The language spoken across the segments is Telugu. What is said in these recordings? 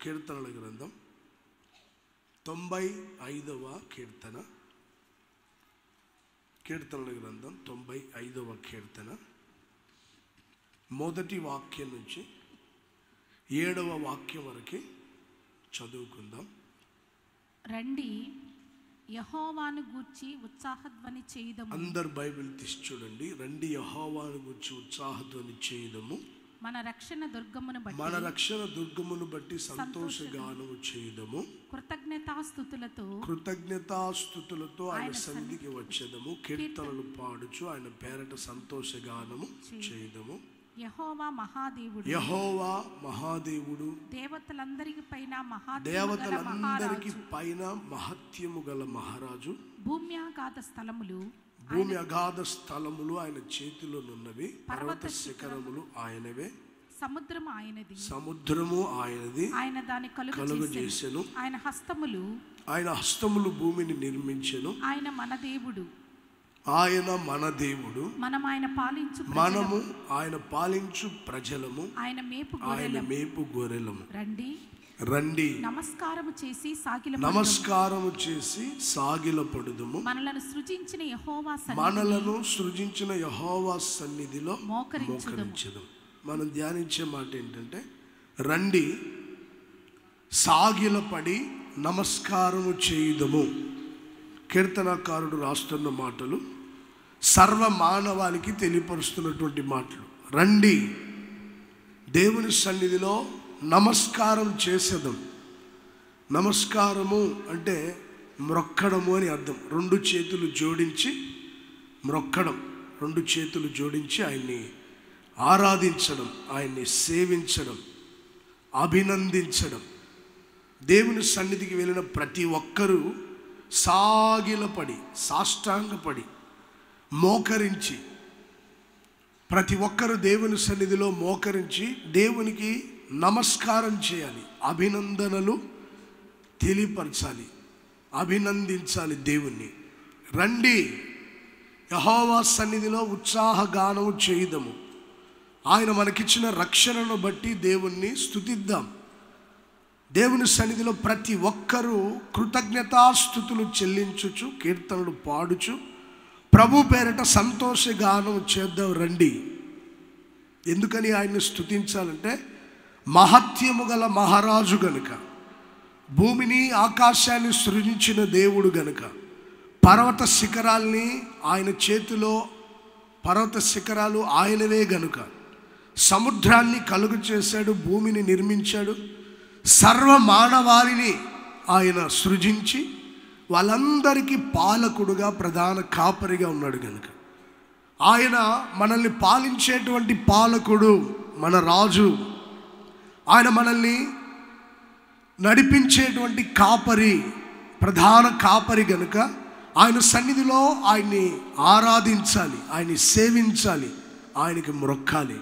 కీర్తనల గ్రంథం 95వ కీర్తన. కీర్తనల గ్రంథం 95వ కీర్తన మొదటి వాక్యం నుంచి 7వ వాక్యం వరకు చదువుకుందాం. రండి యెహోవాను గూర్చి ఉత్సాహధ్వని చేయుదము. అందరు బైబిల్ తీసి చూడండి. రండి యెహోవాను గూర్చి ఉత్సాహధ్వని చేయుదము. మన రక్షణ దుర్గమును బట్టి సంతోషగానము చేయుదము. కృతజ్ఞతాస్తుతులతో ఆయన సన్నిధికి వచ్చేదము. కీర్తనలు పాడుచు ఆయన పేరట సంతోషగానము చేయుదము. యెహోవా మహాదేవుడు దేవతలందరికి పైన మహత్యము గల మహారాజు. భూమి అగాధ స్థలములు ఆయన చేతిలోనున్నవి. పర్వత శిఖరములు ఆయనవే. సముద్రము ఆయనది. ఆయన దాన్ని కలుగజేసెను. ఆయన హస్తములు భూమిని నిర్మించెను. ఆయన మన దేవుడు. మనము ఆయన పాలించు ప్రజలము. ఆయన మేపు గొర్రెలము. రండి నమస్కారము చేసి సాగిలపడుదుము. మనలను సృజించిన యెహోవా సన్నిధిలో మోకరించెదము. మనం ధ్యానించే మాట ఏంటంటే, రండి సాగిలపడి నమస్కారము చేయుదము. కీర్తనకారుడు రాస్తున్న మాటలు సర్వ మానవాళికి తెలియపరుస్తున్నటువంటి మాటలు. రండి దేవుని సన్నిధిలో నమస్కారం చేసేదం. నమస్కారము అంటే మ్రొక్కడము అని అర్థం. రెండు చేతులు జోడించి మ్రొక్కడం, రెండు చేతులు జోడించి ఆయన్ని ఆరాధించడం, ఆయన్ని సేవించడం, అభినందించడం. దేవుని సన్నిధికి వెళ్ళిన ప్రతి ఒక్కరూ సాగిలపడి, సాష్టాంగపడి, మోకరించి, ప్రతి ఒక్కరు దేవుని సన్నిధిలో మోకరించి దేవునికి నమస్కారం చేయాలి, అభినందనలు తెలియపరచాలి, అభినందించాలి దేవుణ్ణి. రండి యెహోవా సన్నిధిలో ఉత్సాహగానము చేయుదము. ఆయన మనకిచ్చిన రక్షణను బట్టి దేవుణ్ణి స్తుతిద్దాం. దేవుని సన్నిధిలో ప్రతి ఒక్కరూ కృతజ్ఞతాస్తుతులు చెల్లించుచు, కీర్తనలు పాడుచు ప్రభు పేరట సంతోషగానం చేద్దాం. రండి. ఎందుకని ఆయన్ని స్తుతించాలంటే, మహత్యము గల మహారాజు గనుక, భూమిని ఆకాశాన్ని సృజించిన దేవుడు గనుక, పర్వత శిఖరాల్ని ఆయన చేతిలో, పర్వత శిఖరాలు ఆయనవే గనుక, సముద్రాన్ని కలుగు చేశాడు, భూమిని నిర్మించాడు, సర్వ మానవాళిని ఆయన సృజించి వాళ్ళందరికీ పాలకుడుగా, ప్రధాన కాపరిగా ఉన్నాడు గనుక, ఆయన మనల్ని పాలించేటువంటి పాలకుడు, మన రాజు. ఆయన మనల్ని నడిపించేటువంటి కాపరి, ప్రధాన కాపరి గనుక ఆయన సన్నిధిలో ఆయన్ని ఆరాధించాలి, ఆయన్ని సేవించాలి, ఆయనకి మ్రొక్కాలి.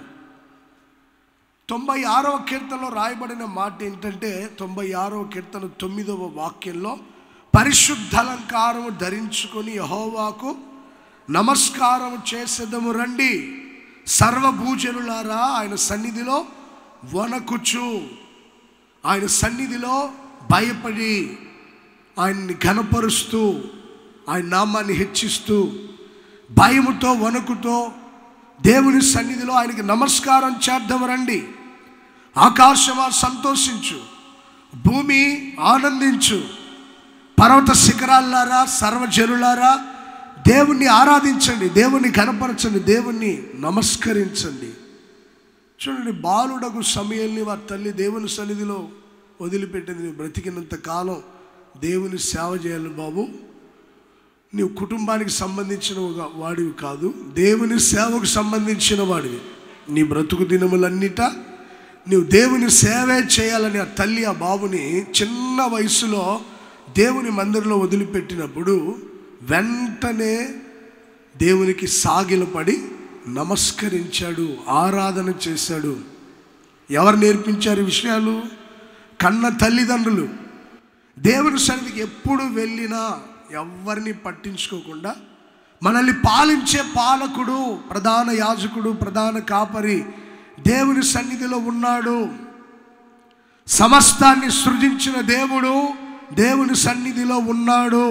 96వ కీర్తనలో రాయబడిన మాట ఏంటంటే, 96వ కీర్తన 9వ వాక్యంలో, పరిశుద్ధాలంకారము ధరించుకొని యెహోవాకు నమస్కారం చేసేదము. రండి సర్వభూజనులారా ఆయన సన్నిధిలో వణకుచు, ఆయన సన్నిధిలో భయపడి, ఆయన్ని ఘనపరుస్తూ, ఆయన నామాన్ని హెచ్చిస్తూ, భయముతో వణుకుతో దేవుని సన్నిధిలో ఆయనకి నమస్కారం చేద్దాం. రండి. ఆకాశమా సంతోషించు, భూమి ఆనందించు, పర్వత శిఖరాలారా, సర్వజనులారా దేవుణ్ణి ఆరాధించండి, దేవుణ్ణి ఘనపరచండి, దేవుణ్ణి నమస్కరించండి. చూడండి, బాలుడకు సమయల్ని వారి తల్లి దేవుని సన్నిధిలో వదిలిపెట్టింది. నువ్వు బ్రతికినంత కాలం దేవుని సేవ చేయాలి బాబు, నీవు కుటుంబానికి సంబంధించిన వాడివి కాదు, దేవుని సేవకు సంబంధించిన వాడివి. నీ బ్రతుకు దినములన్నిట నీవు దేవుని సేవే చేయాలని ఆ తల్లి ఆ బాబుని చిన్న వయసులో దేవుని మందిరంలో వదిలిపెట్టినప్పుడు వెంటనే దేవునికి సాగిలపడి నమస్కరించాడు, ఆరాధన చేశాడు. ఎవరు నేర్పించారు ఈ విషయాలు? కన్న తల్లిదండ్రులు. దేవుని సన్నిధికి ఎప్పుడు వెళ్ళినా ఎవరిని పట్టించుకోకుండా మనల్ని పాలించే పాలకుడు, ప్రధాన యాజకుడు, ప్రధాన కాపరి దేవుని సన్నిధిలో ఉన్నాడు. సమస్తాన్ని సృజించిన దేవుడు దేవుని సన్నిధిలో ఉన్నాడు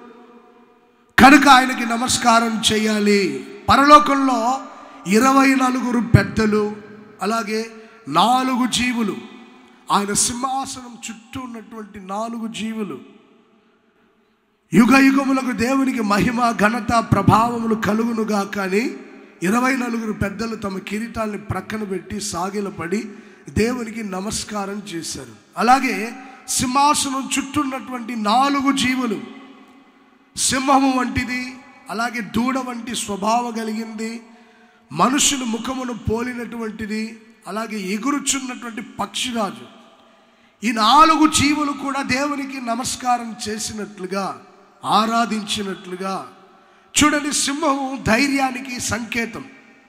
కనుక ఆయనకి నమస్కారం చేయాలి. పరలోకంలో 24 పెద్దలు, అలాగే 4 జీవులు, ఆయన సింహాసనం చుట్టూ ఉన్నటువంటి 4 జీవులు, యుగ యుగములకు దేవునికి మహిమ ఘనత ప్రభావములు కలుగునుగా. కానీ 24 పెద్దలు తమ కిరీటాల్ని ప్రక్కన పెట్టి సాగిలపడి దేవునికి నమస్కారం చేశారు. అలాగే సింహాసనం చుట్టూ ఉన్నటువంటి 4 జీవులు, సింహము వంటిది, అలాగే దూడ వంటి స్వభావం కలిగింది, మనుషుల ముఖమును పోలినటువంటిది, అలాగే ఎగురుచున్నటువంటి పక్షిరాజు, ఈ 4 జీవులు కూడా దేవునికి నమస్కారం చేసినట్లుగా, ఆరాధించినట్లుగా. చూడండి, సింహము ధైర్యానికి సంకేతం.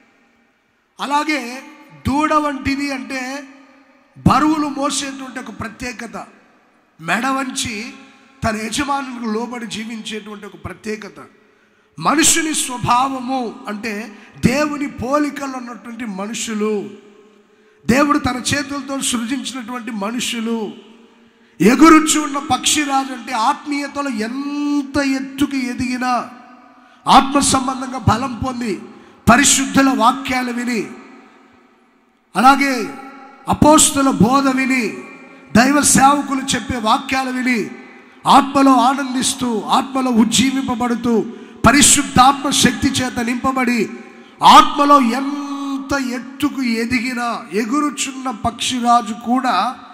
అలాగే దూడ వంటిది అంటే బరువులు మోసేటువంటి ఒక ప్రత్యేకత, మెడ వంచి తన యజమానులకు లోబడి జీవించేటువంటి ఒక ప్రత్యేకత. మనుషుని స్వభావము అంటే దేవుని పోలికలు ఉన్నటువంటి మనుషులు, దేవుడు తన చేతులతో సృజించినటువంటి మనుషులు. ఎగురుచు ఉన్న పక్షిరాజు అంటే ఆత్మీయతలో ఎంత ఎత్తుకు ఎదిగినా, ఆత్మ సంబంధంగా బలం పొంది పరిశుద్ధుల వాక్యాలు విని, అలాగే అపోస్తుల బోధ విని, దైవ సేవకులు చెప్పే వాక్యాలు విని ఆత్మలో ఆనందిస్తూ, ఆత్మలో ఉజ్జీవింపబడుతూ, పరిశుద్ధాత్మ శక్తి చేత నింపబడి ఆత్మలో ఎంత ఎత్తుకు ఎదిగిన ఎగురుచున్న పక్షిరాజు కూడా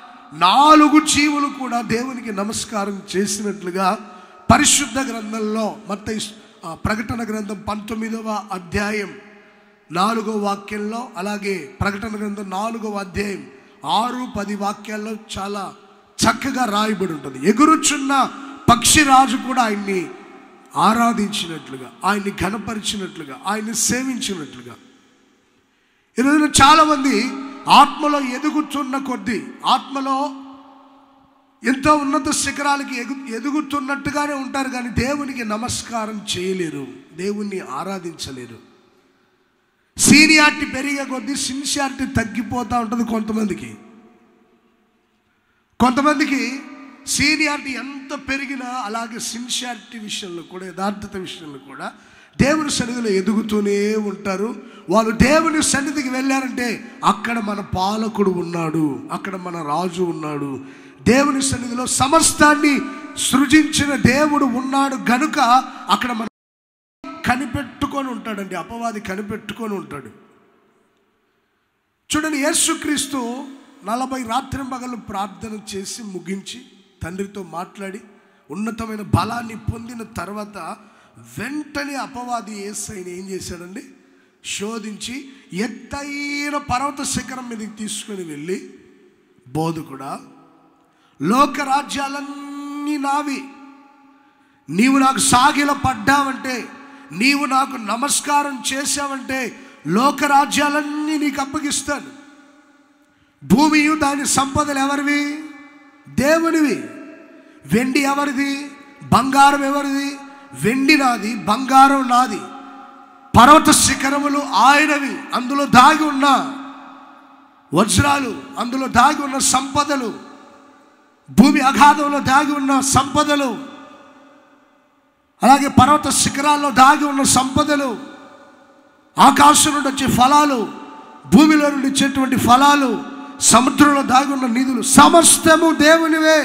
4 జీవులు కూడా దేవునికి నమస్కారం చేసినట్లుగా పరిశుద్ధ గ్రంథంలో మత్తయి ప్రకటన గ్రంథం 19వ అధ్యాయం 4వ వాక్యంలో, అలాగే ప్రకటన గ్రంథం 4వ అధ్యాయం 6-10 వాక్యాల్లో చాలా చక్కగా రాయబడి ఉంటుంది. ఎగురుచున్న పక్షిరాజు కూడా ఆయన్ని ఆరాధించినట్లుగా, ఆయన్ని ఘనపరిచినట్లుగా, ఆయన్ని సేవించినట్లుగా. ఈరోజున చాలామంది ఆత్మలో ఎదుగుతున్న కొద్దీ, ఆత్మలో ఎంతో ఉన్నత శిఖరాలకి ఎదుగుతున్నట్టుగానే ఉంటారు, కానీ దేవునికి నమస్కారం చేయలేరు, దేవుణ్ణి ఆరాధించలేరు. సీనియారిటీ పెరిగే కొద్దీ సిన్సియారిటీ తగ్గిపోతూ ఉంటుంది. కొంతమందికి సీనియారిటీ ఎంత పెరిగినా అలాగే సిన్సియారిటీ విషయంలో కూడా, యథార్థత విషయంలో కూడా దేవుని సన్నిధిలో ఎదుగుతూనే ఉంటారు. వాళ్ళు దేవుని సన్నిధికి వెళ్ళారంటే అక్కడ మన పాలకుడు ఉన్నాడు, అక్కడ మన రాజు ఉన్నాడు, దేవుని సన్నిధిలో సమస్తాన్ని సృజించిన దేవుడు ఉన్నాడు గనుక అక్కడ మన కనిపెట్టుకొని ఉంటాడండి. అపవాది కనిపెట్టుకొని ఉంటాడు. చూడండి, యేసుక్రీస్తు 40 రాత్రింపగళ్ళు ప్రార్థన చేసి ముగించి తండ్రితో మాట్లాడి ఉన్నతమైన బలాన్ని పొందిన తర్వాత వెంటనే అపవాది యేసయ్యని ఏం చేశాడండి? శోధించి ఎత్తైన పర్వత శిఖరం మీదకి తీసుకొని వెళ్ళి, బోధకుడా, లోకరాజ్యాలన్నీ నావి, నీవు నాకు సాగిల పడ్డావంటే, నీవు నాకు నమస్కారం చేశావంటే లోకరాజ్యాలన్నీ నీకు అప్పగిస్తాను. భూమియు దాని సంపదలు ఎవరివి? దేవునివి. వెండి ఎవరిది? బంగారం ఎవరిది? వెండి నాది, బంగారం నాది. పర్వత శిఖరములు ఆయనవి, అందులో దాగి ఉన్న వజ్రాలు, అందులో దాగి ఉన్న సంపదలు, భూమి అగాధంలో దాగి ఉన్న సంపదలు, అలాగే పర్వత శిఖరాల్లో దాగి ఉన్న సంపదలు, ఆకాశం నుండి వచ్చే ఫలాలు, భూమిలో నుండి వచ్చేటువంటి ఫలాలు, సముద్రంలో దాగి ఉన్న నిధులు, సమస్తము దేవునివే.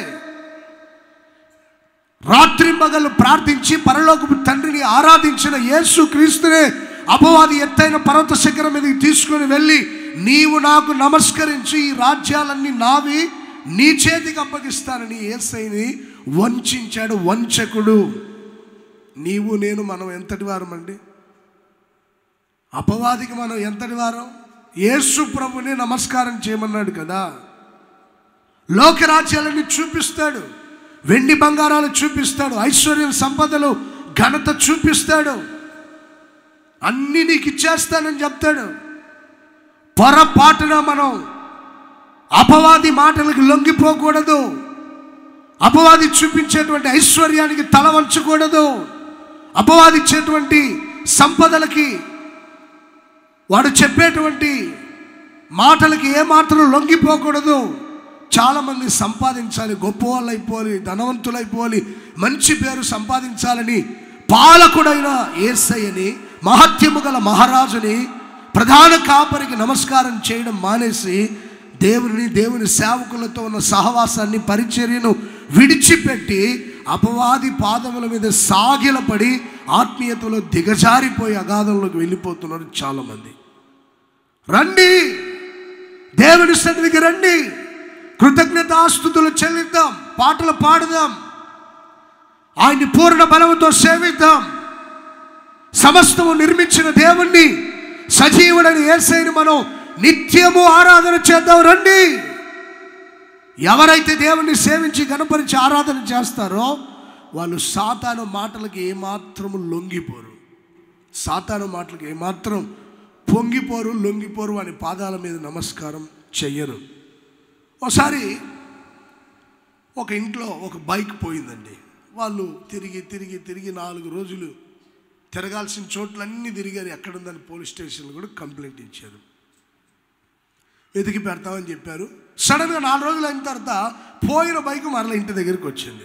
రాత్రింబగళ్ళు ప్రార్థించి పరలోకపు తండ్రిని ఆరాధించిన యేసు క్రీస్తునే అపవాది ఎత్తైన పర్వత శిఖరం మీదకి తీసుకొని వెళ్ళి, నీవు నాకు నమస్కరించి ఈ రాజ్యాలన్నీ నావి, నీ చేతికి అప్పగిస్తానని యేసయ్యని వంచాడు. వంచకుడు. నీవు నేను మనం ఎంతటి వారం అండి? అపవాదికి మనం ఎంతటి వారం? యేసు ప్రభుని నమస్కారం చేయమన్నాడు కదా. లోకరాజ్యాలన్నీ చూపిస్తాడు, వెండి బంగారాలు చూపిస్తాడు, ఐశ్వర్యం సంపదలు ఘనత చూపిస్తాడు, అన్నీ నీకు ఇచ్చేస్తానని చెప్తాడు. పొరపాటున మనం అపవాది మాటలకు లొంగిపోకూడదు, అపవాది చూపించేటువంటి ఐశ్వర్యానికి తల వంచకూడదు, అపవాది ఇచ్చేటువంటి సంపదలకి, వాడు చెప్పేటువంటి మాటలకి ఏమాత్రం లొంగిపోకూడదు. చాలామంది సంపాదించాలి, గొప్పవాళ్ళు అయిపోవాలి, ధనవంతులు అయిపోవాలి, మంచి పేరు సంపాదించాలని పాలకుడైన యేసయ్యని, మహత్యము గల మహారాజుని, ప్రధాన కాపరికి నమస్కారం చేయడం మానేసి దేవుని సేవకులతో ఉన్న సహవాసాన్ని, పరిచర్యను విడిచిపెట్టి అపవాది పాదముల మీద సాగిలపడి ఆత్మీయతలో దిగజారిపోయి అగాధంలోకి వెళ్ళిపోతున్నారు చాలామంది. రండి, దేవుని సన్నిధికి రండి, కృతజ్ఞతాస్తుతులు చెల్లిద్దాం, పాటలు పాడుదాం, ఆయన్ని పూర్ణ బలముతో సేవిద్దాం. సమస్తము నిర్మించిన దేవుణ్ణి, సజీవుడని యేసయ్యని మనం నిత్యము ఆరాధన చేద్దాం. రండి. ఎవరైతే దేవుణ్ణి సేవించి గణపరించి ఆరాధన చేస్తారో వాళ్ళు సాతాను మాటలకి ఏమాత్రము లొంగిపోరు, సాతాను మాటలకి ఏమాత్రం పొంగిపోరు, లొంగిపోరు, అని పాదాల మీద నమస్కారం చెయ్యరు. ఒకసారి ఒక ఇంట్లో ఒక బైక్ పోయిందండి. వాళ్ళు తిరిగి 4 రోజులు తిరగాల్సిన చోట్లన్నీ తిరిగారు. ఎక్కడుందని పోలీస్ స్టేషన్లో కూడా కంప్లైంట్ ఇచ్చారు. వెతికి పెడతామని చెప్పారు. సడన్గా 4 రోజులు అయిన తర్వాత పోయిన బైక్ మరలా ఇంటి దగ్గరికి వచ్చింది.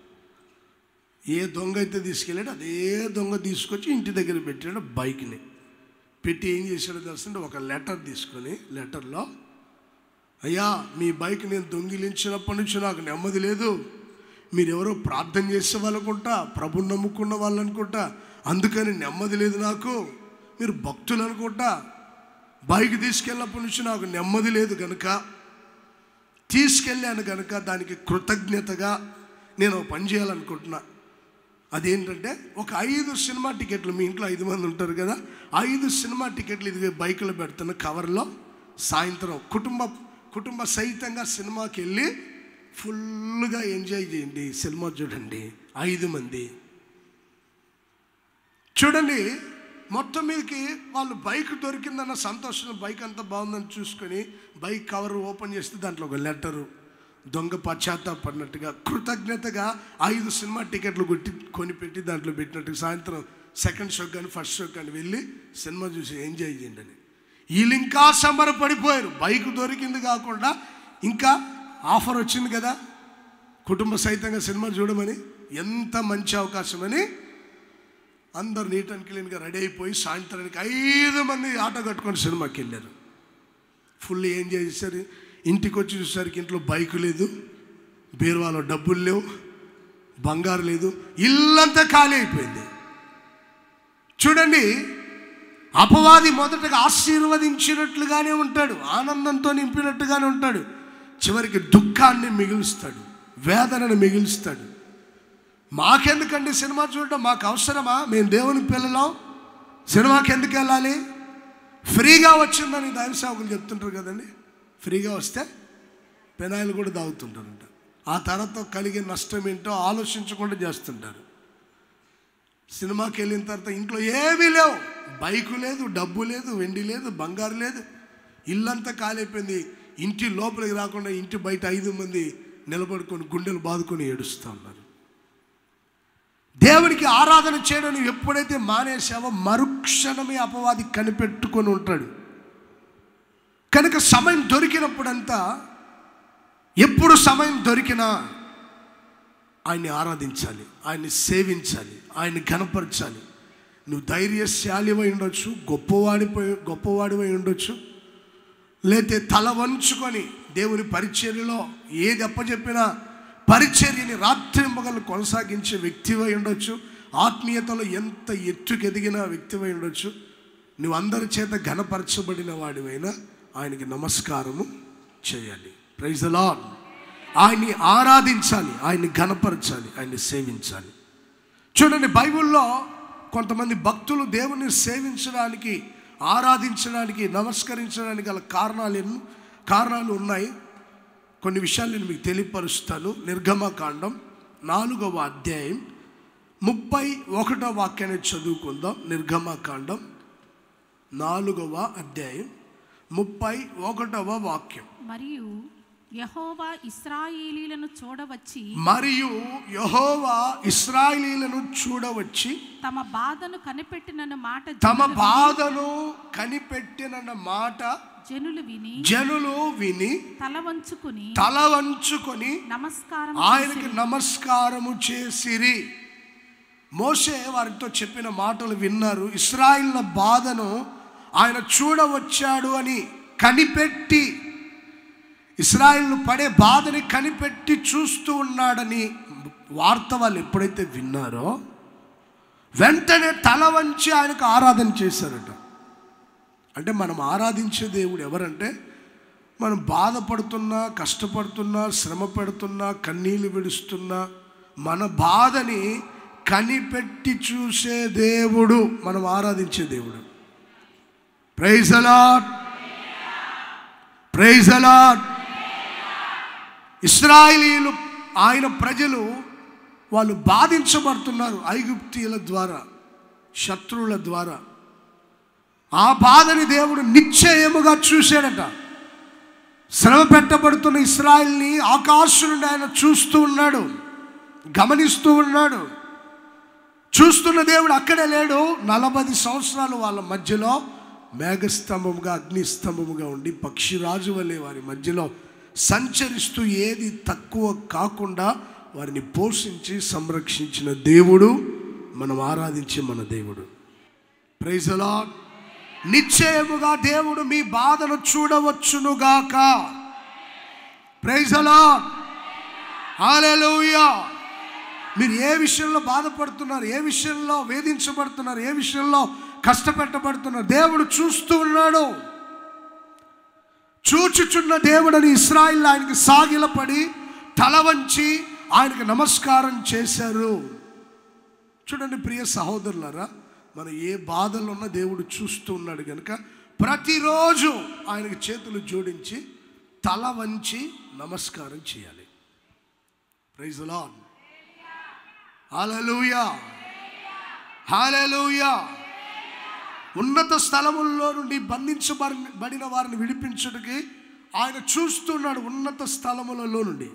ఏ దొంగ అయితే తీసుకెళ్ళాడు అదే దొంగ తీసుకొచ్చి ఇంటి దగ్గర పెట్టాడు. బైక్ని పెట్టి ఏం చేశాడో తెలుస్తుంటే ఒక లెటర్ తీసుకొని, లెటర్లో, అయ్యా మీ బైక్ నేను దొంగిలించినప్పటి నుంచి నాకు నెమ్మది లేదు, మీరెవరో ప్రార్థన చేసే వాళ్ళు అనుకుంటా, ప్రభుని నమ్ముకున్న వాళ్ళు అనుకుంటా, అందుకని నెమ్మది లేదు నాకు, మీరు భక్తులు అనుకుంటా, బైక్ తీసుకెళ్ళినప్పటి నుంచి నాకు నెమ్మది లేదు కనుక, తీసుకెళ్ళాను కనుక దానికి కృతజ్ఞతగా నేను ఒక పని చేయాలనుకుంటున్నా. అదేంటంటే ఒక 5 సినిమా టికెట్లు, మీ ఇంట్లో 5 మంది ఉంటారు కదా, 5 సినిమా టికెట్లు ఇది బైకులో పెడుతున్న కవర్లో, సాయంత్రం కుటుంబ సహితంగా సినిమాకి వెళ్ళి ఫుల్గా ఎంజాయ్ చేయండి, సినిమా చూడండి. 5 మంది చూడండి. మొత్తం మీదకి వాళ్ళు బైక్ దొరికిందన్న సంతోషం, బైక్ అంతా బాగుందని చూసుకొని బైక్ కవర్ ఓపెన్ చేస్తే దాంట్లో ఒక లెటరు, దొంగ పశ్చాత్తాపడినట్టుగా కృతజ్ఞతగా 5 సినిమా టికెట్లు కొనిపెట్టి దాంట్లో పెట్టినట్టుగా సాయంత్రం సెకండ్ షో కానీ ఫస్ట్ షో కానీ వెళ్ళి సినిమా చూసి ఎంజాయ్ చేయండి అని. వీళ్ళు ఇంకా సంబరపడిపోయారు. బైక్ దొరికింది కాకుండా ఇంకా ఆఫర్ వచ్చింది కదా కుటుంబ సహితంగా సినిమా చూడమని, ఎంత మంచి అవకాశం అని అందరు నీట్ అండ్ క్లీన్గా రెడీ అయిపోయి సాయంత్రానికి 5 మంది ఆటో కట్టుకొని సినిమాకి వెళ్ళారు. ఫుల్ ఎంజాయ్ చేశారు. ఇంటికి వచ్చి చూసేసరికి ఇంట్లో బైకు లేదు, బీరువాలో డబ్బులు లేవు, బంగారు లేదు, ఇల్లంతా ఖాళీ అయిపోయింది. చూడండి, అపవాది మొదటగా ఆశీర్వదించినట్లుగానే ఉంటాడు, ఆనందంతో నింపినట్టుగానే ఉంటాడు, చివరికి దుఃఖాన్ని మిగులుస్తాడు, వేదనను మిగులుస్తాడు. మాకెందుకండి సినిమా చూడటం, మాకు అవసరమా? మేము దేవుని పిల్లలం, సినిమాకి ఎందుకు వెళ్ళాలి? ఫ్రీగా వచ్చిందని దైవ సేవకులు చెప్తుంటారు కదండి. ఫ్రీగా వస్తే పెనాయిలు కూడా తాగుతుంటారంట. ఆ తర్వాత కలిగే నష్టం ఏంటో ఆలోచించకుండా చేస్తుంటారు. సినిమాకి వెళ్ళిన తర్వాత ఇంట్లో ఏమీ లేవు, బైకు లేదు, డబ్బు లేదు, వెండి లేదు, బంగారు లేదు, ఇల్లంతా ఖాళీ అయిపోయింది. ఇంటి లోపలికి రాకుండా ఇంటి బయట 5 మంది నిలబడుకొని గుండెలు బాదుకొని ఏడుస్తూ ఉన్నారు. దేవునికి ఆరాధన చేయడం ఎప్పుడైతే మానేసావో మరుక్షణమే అపవాది కనిపెట్టుకొని ఉంటాడు. కనుక సమయం దొరికినప్పుడంతా, ఎప్పుడు సమయం దొరికినా ఆయన్ని ఆరాధించాలి, ఆయన్ని సేవించాలి, ఆయన్ని ఘనపరచాలి. నువ్వు ధైర్యశాలివై ఉండొచ్చు, గొప్పవాడివై ఉండొచ్చు, లేతే తల వంచుకొని దేవుని పరిచర్యలో ఏది అప్పచెప్పినా పరిచర్యని రాత్రింబగళ్ళు కొనసాగించే వ్యక్తివై ఉండొచ్చు, ఆత్మీయతలో ఎంత ఎత్తుకెదిగిన వ్యక్తివై ఉండొచ్చు. నువ్వు అందరి చేత ఘనపరచబడిన వాడివైనా ఆయనకి నమస్కారము చేయాలి. Praise the lord. ఆయన్ని ఆరాధించాలి, ఆయన్ని ఘనపరచాలి, ఆయన్ని సేవించాలి. చూడండి, బైబిల్లో కొంతమంది భక్తులు దేవుని సేవించడానికి, ఆరాధించడానికి, నమస్కరించడానికి గల కారణాలు ఉన్నాయి. కొన్ని విషయాలు నేను మీకు తెలియపరుస్తాను. నిర్గమకాండం 4వ అధ్యాయం 31వ వాక్యాన్ని చదువుకుందాం. నిర్గమకాండం 4వ అధ్యాయం 31వ వాక్యం. మరియు యెహోవా ఇశ్రాయేలీయులను చూడవచ్చి తమ బాధను కనిపెట్టిన మాట జనులు విని తల వంచుకొని ఆయనకి నమస్కారము చేసిరి. మోషే వారితో చెప్పిన మాటలు విన్నారు. ఇశ్రాయేలుల బాధను ఆయన చూడవచ్చాడు అని కనిపెట్టి, ఇశ్రాయేలు పడే బాధని కనిపెట్టి చూస్తూ ఉన్నాడని వార్త వాళ్ళు ఎప్పుడైతే విన్నారో వెంటనే తల వంచి ఆయనకు ఆరాధన చేశారట. అంటే మనం ఆరాధించే దేవుడు ఎవరంటే, మనం బాధపడుతున్నా, కష్టపడుతున్నా, శ్రమ పెడుతున్నా, కన్నీళ్లు విడుస్తున్నా, మన బాధని కనిపెట్టి చూసే దేవుడు మనం ఆరాధించే దేవుడు. Praise the lord, praise the lord. ఇశ్రాయేలీయులు ఆయన ప్రజలు వాళ్ళు బాధించబడుతున్నారు ఐగుప్తీయుల ద్వారా, శత్రువుల ద్వారా. ఆ బాధని దేవుడు నిశ్చయముగా చూశాడట. శ్రమ పెట్టబడుతున్న ఇశ్రాయేల్ని ఆకాశం నుండి ఆయన చూస్తూ ఉన్నాడు, గమనిస్తూ ఉన్నాడు. చూస్తున్న దేవుడు అక్కడే లేడు. 40 సంవత్సరాలు వాళ్ళ మధ్యలో మేఘస్తంభముగా, అగ్నిస్తంభముగా ఉండి పక్షిరాజు వలె వారి మధ్యలో సంచరిస్తూ ఏది తక్కువ కాకుండా వారిని పోషించి సంరక్షించిన దేవుడు మనం ఆరాధించే మన దేవుడు. Praise the lord. నిశ్చయముగా దేవుడు మీ బాధను చూడవచ్చునుగాక. ప్రైజ్ ది లార్డ్, హల్లెలూయా. మీరు ఏ విషయంలో బాధపడుతున్నారు, ఏ విషయంలో వేధించబడుతున్నారు, ఏ విషయంలో కష్టపెట్టబడుతున్నారు, దేవుడు చూస్తూ ఉన్నాడు. చూచుచున్న దేవుడని ఇశ్రాయేలు ఆయనకి సాగిలపడి తల వంచి ఆయనకు నమస్కారం చేశారు. చూడండి ప్రియ సహోదరులారా, మనం ఏ బాధల్లో ఉన్న దేవుడు చూస్తూ ఉన్నాడు కనుక ప్రతిరోజు ఆయనకి చేతులు జోడించి తల వంచి నమస్కారం చేయాలి. ప్రైజ్ ది లార్డ్, హల్లెలూయా, హల్లెలూయా. ఉన్నత స్థలముల్లో నుండి బంధించబడిన వారిని విడిపించుటకి ఆయన చూస్తున్నాడు. ఉన్నత స్థలములలో నుండి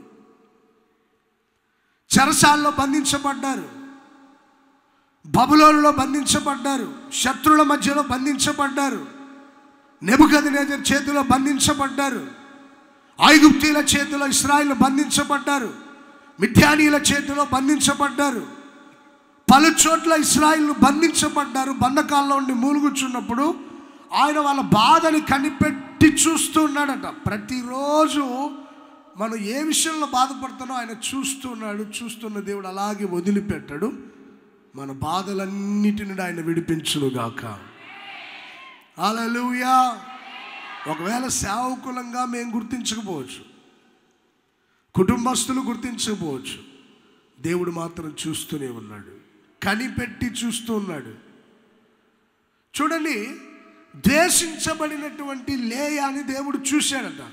చెరసాల్లో బంధించబడ్డారు, బబులోనులో బంధించబడ్డారు, శత్రువుల మధ్యలో బంధించబడ్డారు, నెబుకద్నెజరు చేతిలో బంధించబడ్డారు, ఐగుప్తీయుల చేతిలో ఇశ్రాయేలు బంధించబడ్డారు, మిద్యానీయుల చేతిలో బంధించబడ్డారు. పలు చోట్ల ఇశ్రాయేలు బంధించబడ్డారు. బంధకాల్లో ఉండి మూలుగుచున్నప్పుడు ఆయన వాళ్ళ బాధని కనిపెట్టి చూస్తూ ఉన్నాడట. ప్రతిరోజు మనం ఏ విషయంలో బాధపడుతున్నామో ఆయన చూస్తున్నాడు. చూస్తున్న దేవుడు అలాగే వదిలిపెట్టాడు. మన బాధలన్నిటి నుండి ఆయన విడిపించునుగాక. హల్లెలూయా. ఒకవేళ సేవకులంగా మేము గుర్తించకపోవచ్చు, కుటుంబస్తులు గుర్తించకపోవచ్చు, దేవుడు మాత్రం చూస్తూనే ఉన్నాడు, కనిపెట్టి చూస్తూ ఉన్నాడు. చూడండి, ద్వేషించబడినటువంటి లేయాని దేవుడు చూశాడట.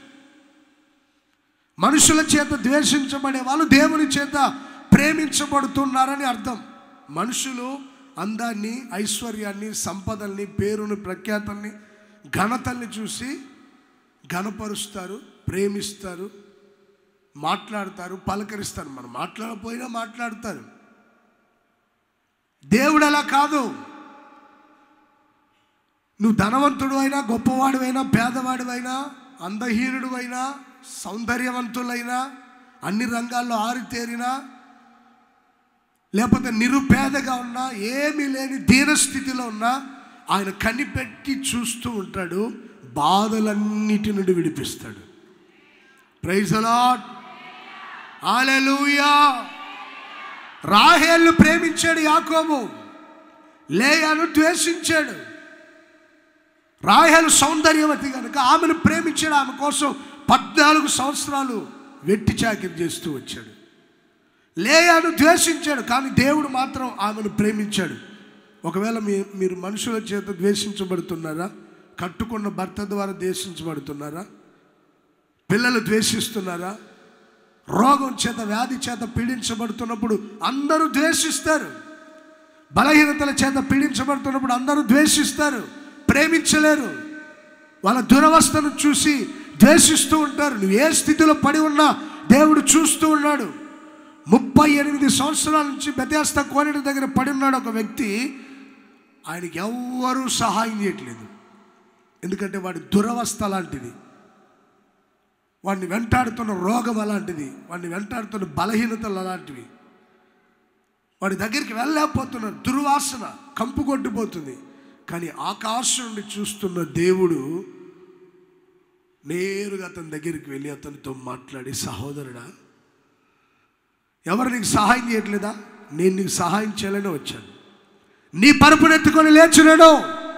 మనుషుల చేత ద్వేషించబడే వాళ్ళు దేవుని చేత ప్రేమించబడుతున్నారని అర్థం. మనుషులు అందాన్ని, ఐశ్వర్యాన్ని, సంపదల్ని, పేరుని, ప్రఖ్యాతల్ని, ఘనతల్ని చూసి ఘనపరుస్తారు, ప్రేమిస్తారు, మాట్లాడతారు, పలకరిస్తారు. మనం మాట్లాడకపోయినా మాట్లాడతారు. దేవుడు అలా కాదు. నువ్వు ధనవంతుడు అయినా, గొప్పవాడు అయినా, పేదవాడు అయినా, అందహీనుడు అయినా, సౌందర్యవంతులైనా, అన్ని రంగాల్లో ఆరితేరినా, లేకపోతే నిరుపేదగా ఉన్నా, ఏమీ లేని దీనస్థితిలో ఉన్నా ఆయన కనిపెట్టి చూస్తూ ఉంటాడు. బాధలన్నిటి నుండి విడిపిస్తాడు. ప్రైజ్ ది లార్డ్, హల్లెలూయా. రాహేలును ప్రేమించాడు యాకోబు, లేయాను ద్వేషించాడు. రాహేలు సౌందర్యవతి కనుక ఆమెను ప్రేమించాడు. ఆమె కోసం 14 సంవత్సరాలు వెట్టి చాకిరి చేస్తూ వచ్చాడు. లేయాను ద్వేషించాడు, కానీ దేవుడు మాత్రం ఆమెను ప్రేమించాడు. ఒకవేళ మీరు మనుషుల చేత ద్వేషించబడుతున్నారా? కట్టుకున్న భర్త ద్వారా ద్వేషించబడుతున్నారా? పిల్లలు ద్వేషిస్తున్నారా? రోగం చేత, వ్యాధి చేత పీడించబడుతున్నప్పుడు అందరూ ద్వేషిస్తారు. బలహీనతల చేత పీడించబడుతున్నప్పుడు అందరూ ద్వేషిస్తారు, ప్రేమించలేరు. వాళ్ళ దురవస్థను చూసి ద్వేషిస్తూ ఉంటారు. నువ్వు ఏ స్థితిలో పడి ఉన్నా దేవుడు చూస్తూ ఉన్నాడు. 38 సంవత్సరాల నుంచి బెతెస్దా కోనేరు దగ్గర పడి ఉన్నాడు ఒక వ్యక్తి. ఆయనకి ఎవ్వరూ సహాయం చేయట్లేదు. ఎందుకంటే వాడి దురవస్థ అలాంటిది, వాడిని వెంటాడుతున్న రోగం అలాంటిది, వాడిని వెంటాడుతున్న బలహీనతలు అలాంటివి. వాడి దగ్గరికి వెళ్ళలేకపోతున్న దుర్వాసన కంపు కొట్టిపోతుంది. కానీ ఆకాశం నుండి చూస్తున్న దేవుడు నేరుగా అతని దగ్గరికి వెళ్ళి అతనితో మాట్లాడి, సహోదరుడా, ఎవరు నీకు సహాయం చేయట్లేదా? నేను నీకు సహాయం చేయాలని వచ్చాను. నీ పరుపునెత్తుకొని లేచున్నాడు.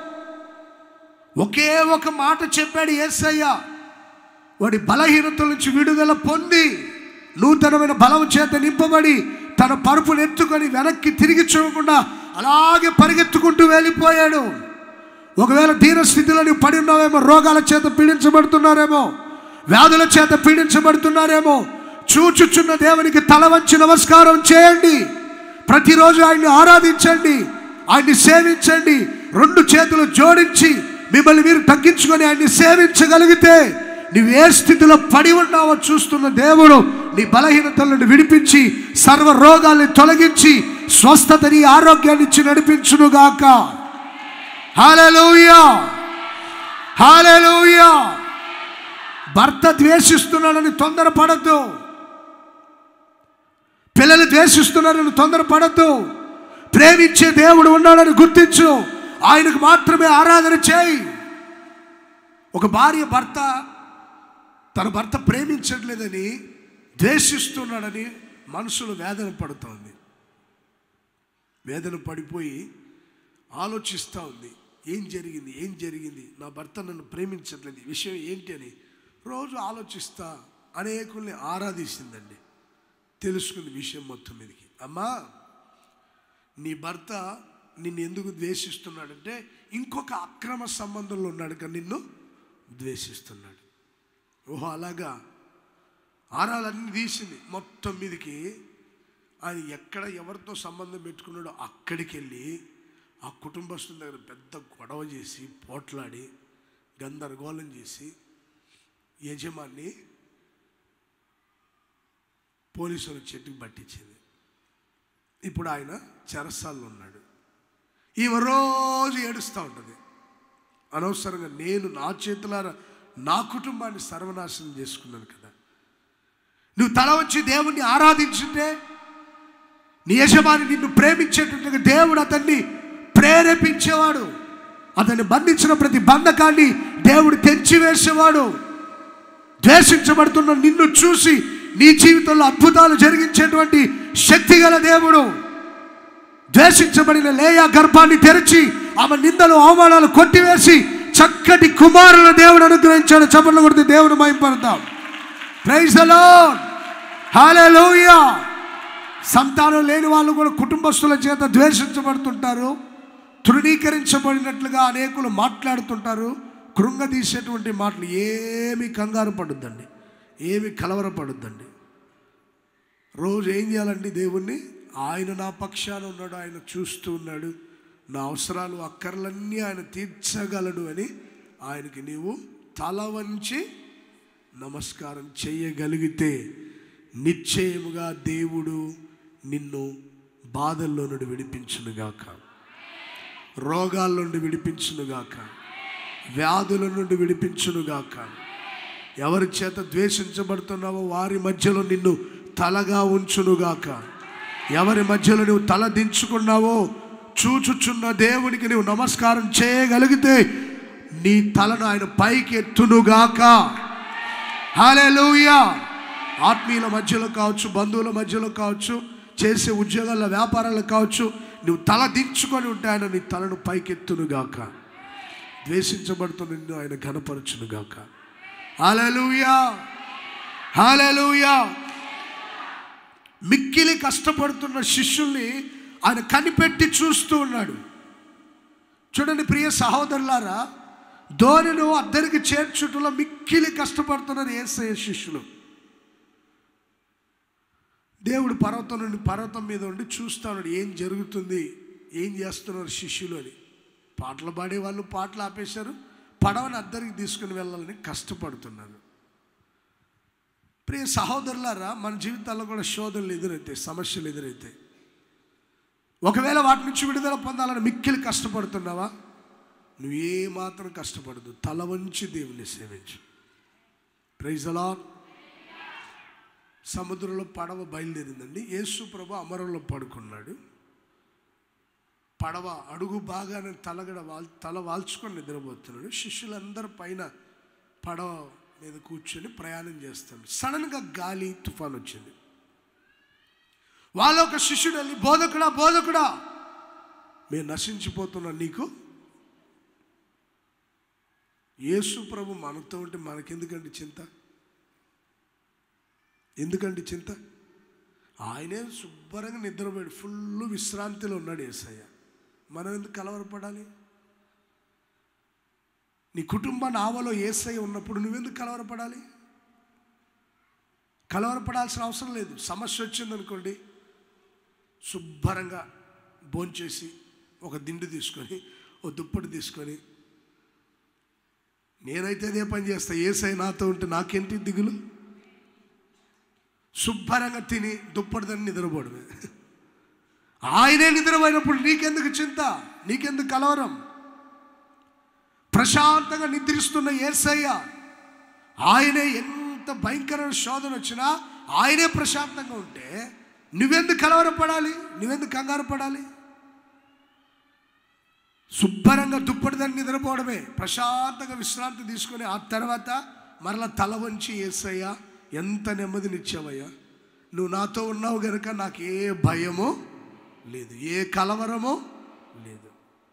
ఒకే ఒక మాట చెప్పాడు యేసయ్య. వాడి బలహీనతల నుంచి విడుదల పొంది నూతనమైన బలం చేత నింపబడి తన పరుపును ఎత్తుకొని వెనక్కి తిరిగి చూడకుండా అలాగే పరిగెత్తుకుంటూ వెళ్ళిపోయాడు. ఒకవేళ దీనస్థితిలో నీవు పడి ఉన్నావేమో, రోగాల చేత పీడించబడుతున్నారేమో, వ్యాధుల చేత పీడించబడుతున్నారేమో, చూచుచున్న దేవునికి తల వంచి నమస్కారం చేయండి. ప్రతిరోజు ఆయన్ని ఆరాధించండి, ఆయన్ని సేవించండి. 2 చేతులు జోడించి మిమ్మల్ని మీరు తగ్గించుకొని ఆయన్ని సేవించగలిగితే నీవు ఏ స్థితిలో పడి ఉన్నావో చూస్తున్న దేవుడు నీ బలహీనతల నుండి విడిపించి సర్వ రోగాల్ని తొలగించి స్వస్థతని, ఆరోగ్యాన్ని ఇచ్చి నడిపించునుగాక. హల్లెలూయా, హల్లెలూయా. భర్త ద్వేషిస్తున్నాడని తొందరపడద్దు, పిల్లలు ద్వేషిస్తున్నారని తొందరపడద్దు. ప్రేమించే దేవుడు ఉన్నాడని గుర్తించు, ఆయనకు మాత్రమే ఆరాధన చేయి. ఒక భార్య తన భర్త ప్రేమించట్లేదని, ద్వేషిస్తున్నాడని మనసులో వేదన పడుతోంది. వేదన పడిపోయి ఆలోచిస్తూ ఉంది, ఏం జరిగింది, నా భర్త నన్ను ప్రేమించట్లేదు, ఈ విషయం ఏంటి అని రోజు ఆలోచిస్తా అనేకుల్ని ఆరాధిస్తుందండి. తెలుసుకుంది విషయం మొత్తం మీదకి. అమ్మా, నీ భర్త నిన్ను ఎందుకు ద్వేషిస్తున్నాడంటే ఇంకొక అక్రమ సంబంధంలో ఉన్నాడు కానీ నిన్ను ద్వేషిస్తున్నాడు. ఓహో, అలాగా. ఆరాలన్నీ తీసింది మొత్తం మీదకి. ఆయన ఎక్కడ ఎవరితో సంబంధం పెట్టుకున్నాడో అక్కడికి వెళ్ళి ఆ కుటుంబస్తుల దగ్గర పెద్ద గొడవ చేసి, పోట్లాడి, గందరగోళం చేసి యజమాన్ని పోలీసుల చెట్టుకు పట్టించింది. ఇప్పుడు ఆయన చెరసాల్లో ఉన్నాడు. ఈమె రోజు ఏడుస్తూ ఉంటుంది. అనవసరంగా నేను నా చేతులారా నా కుటుంబాన్ని సర్వనాశనం చేసుకున్నాను కదా. నువ్వు తల వచ్చి దేవుణ్ణి ఆరాధించుంటే, నీ యజమాని నిన్ను ప్రేమించేటట్టుగా దేవుడు అతన్ని ప్రేరేపించేవాడు. అతన్ని బంధించిన ప్రతి బంధకాన్ని దేవుడు తెంచివేసేవాడు. ద్వేషించబడుతున్న నిన్ను చూసి నీ జీవితంలో అద్భుతాలు జరిగించేటువంటి శక్తి గల దేవుడు. ద్వేషించబడిన లేయా గర్భాన్ని తెరిచి ఆమె నిందలు, అవమానాలు కొట్టివేసి చక్కటి కుమారుల దేవుడు అనుగ్రహించాడు. చప్పట్లు కొడితే దేవుని మహిమపడతాం. ప్రైజ్ ది లార్డ్, హల్లెలూయా. సంతానం లేని వాళ్ళు కూడా కుటుంబస్తుల చేత ద్వేషించబడుతుంటారు. తృణీకరించబడినట్లుగా అనేకులు మాట్లాడుతుంటారు. కృంగదీసేటువంటి మాటలు. ఏమి కంగారు పడొద్దండి, ఏమి కలవరపడొద్దండి. రోజు ఏం చేయాలండి? దేవుణ్ణి, ఆయన నా పక్షాన ఉన్నాడు, ఆయన చూస్తూ ఉన్నాడు, నా అవసరాలు అక్కర్లన్నీ ఆయన తీర్చగలడు అని ఆయనకి నీవు తల వంచి నమస్కారం చేయగలిగితే నిశ్చయముగా దేవుడు నిన్ను బాధల్లో నుండి విడిపించునుగాక, రోగాల నుండి విడిపించునుగాక, వ్యాధుల నుండి విడిపించునుగాక. ఎవరి చేత ద్వేషించబడుతున్నావో వారి మధ్యలో నిన్ను తలగా ఉంచునుగాక. ఎవరి మధ్యలో నువ్వు తల దించుకున్నావో చూచుచున్న దేవునికి నువ్వు నమస్కారం చేయగలిగితే నీ తలను ఆయన పైకి ఎత్తునుగాక. హల్లెలూయా. ఆత్మీయుల మధ్యలో కావచ్చు, బంధువుల మధ్యలో కావచ్చు, చేసే ఉద్యోగాల వ్యాపారాలు కావచ్చు, నువ్వు తల దించుకొని ఉంటే ఆయన నీ తలను పైకెత్తునుగాక. ద్వేషించబడుతున్న నిన్ను ఆయన ఘనపరచునుగాక. హల్లెలూయా, హల్లెలూయా. మిక్కిలి కష్టపడుతున్న శిష్యుల్ని ఆయన కనిపెట్టి చూస్తూ ఉన్నాడు. చూడండి ప్రియ సహోదరులారా, ధోనిను అద్దరికి చేర్చుటలో మిక్కిలి కష్టపడుతున్నారు యేసయ్య శిష్యులు. దేవుడు పర్వతం మీద ఉండి చూస్తా ఉన్నాడు, ఏం జరుగుతుంది, ఏం చేస్తున్నారు శిష్యులు అని. పాటలు పాడేవాళ్ళు పాటలు ఆపేశారు, పడవని అద్దరికి తీసుకుని వెళ్ళాలని కష్టపడుతున్నారు. ప్రియ సహోదరులారా, మన జీవితాల్లో కూడా శోధనలు ఎదురైతాయి, సమస్యలు ఎదురైతాయి. ఒకవేళ వాటి నుంచి విడుదల పొందాలని మిక్కిలి కష్టపడుతున్నావా? నువ్వు ఏ మాత్రం కష్టపడదు, తల వంచి దేవుని సేవించు. Praise the lord. సముద్రంలో పడవ బయలుదేరిందండి. యేసు ప్రభు అమరంలో పడుకున్నాడు. పడవ అడుగు బాగానే తల వాల్చుకొని నిద్రపోతున్నాడు. శిష్యులందరూ పైన పడవ మీద కూర్చొని ప్రయాణం చేస్తాడు. సడన్గా గాలి తుఫాన్ వచ్చింది. వాళ్ళ ఒక శిష్యుడు వెళ్ళి, బోధకుడా బోధకుడా, మేము నశించిపోతున్నాం, నీకు. యేసు ప్రభు మనతో ఉంటే మనకెందుకండి చింత? ఎందుకండి చింత? ఆయనే శుభ్రంగా నిద్రపోయాడు, ఫుల్ విశ్రాంతిలో ఉన్నాడు యేసయ్య. మనం ఎందుకు కలవరపడాలి? నీ కుటుంబ నావలో యేసయ్య ఉన్నప్పుడు నువ్వెందుకు కలవరపడాలి? కలవరపడాల్సిన అవసరం లేదు. సమస్య వచ్చిందనుకోండి, శుభ్రంగా భోంచేసి ఒక దిండు తీసుకొని ఓ దుప్పటి తీసుకొని, నేనైతే అదే పని చేస్తా. యేసయ్య నాతో ఉంటే నాకేంటి దిగులు? శుభ్రంగా తిని దుప్పటి దాన్ని నిద్రపోవడమే. ఆయనే నిద్రపోయినప్పుడు నీకెందుకు చింత? నీకెందుకు కలవరం? ప్రశాంతంగా నిద్రిస్తున్న యేసయ్య, ఆయనే ఎంత భయంకరమైన శోధన వచ్చినా ఆయనే ప్రశాంతంగా ఉంటే నువ్వెందుకు కలవరపడాలి? నువ్వెందుకు కంగారు పడాలి? శుభ్రంగా దుప్పటి దాన్ని నిద్రపోవడమే, ప్రశాంతంగా విశ్రాంతి తీసుకొని ఆ తర్వాత మరలా తల వంచి, యేసయ్య ఎంత నెమ్మదినిచ్చావయ్యా, నువ్వు నాతో ఉన్నావు గనుక నాకు ఏ భయమో లేదు, ఏ కలవరమో లేదు.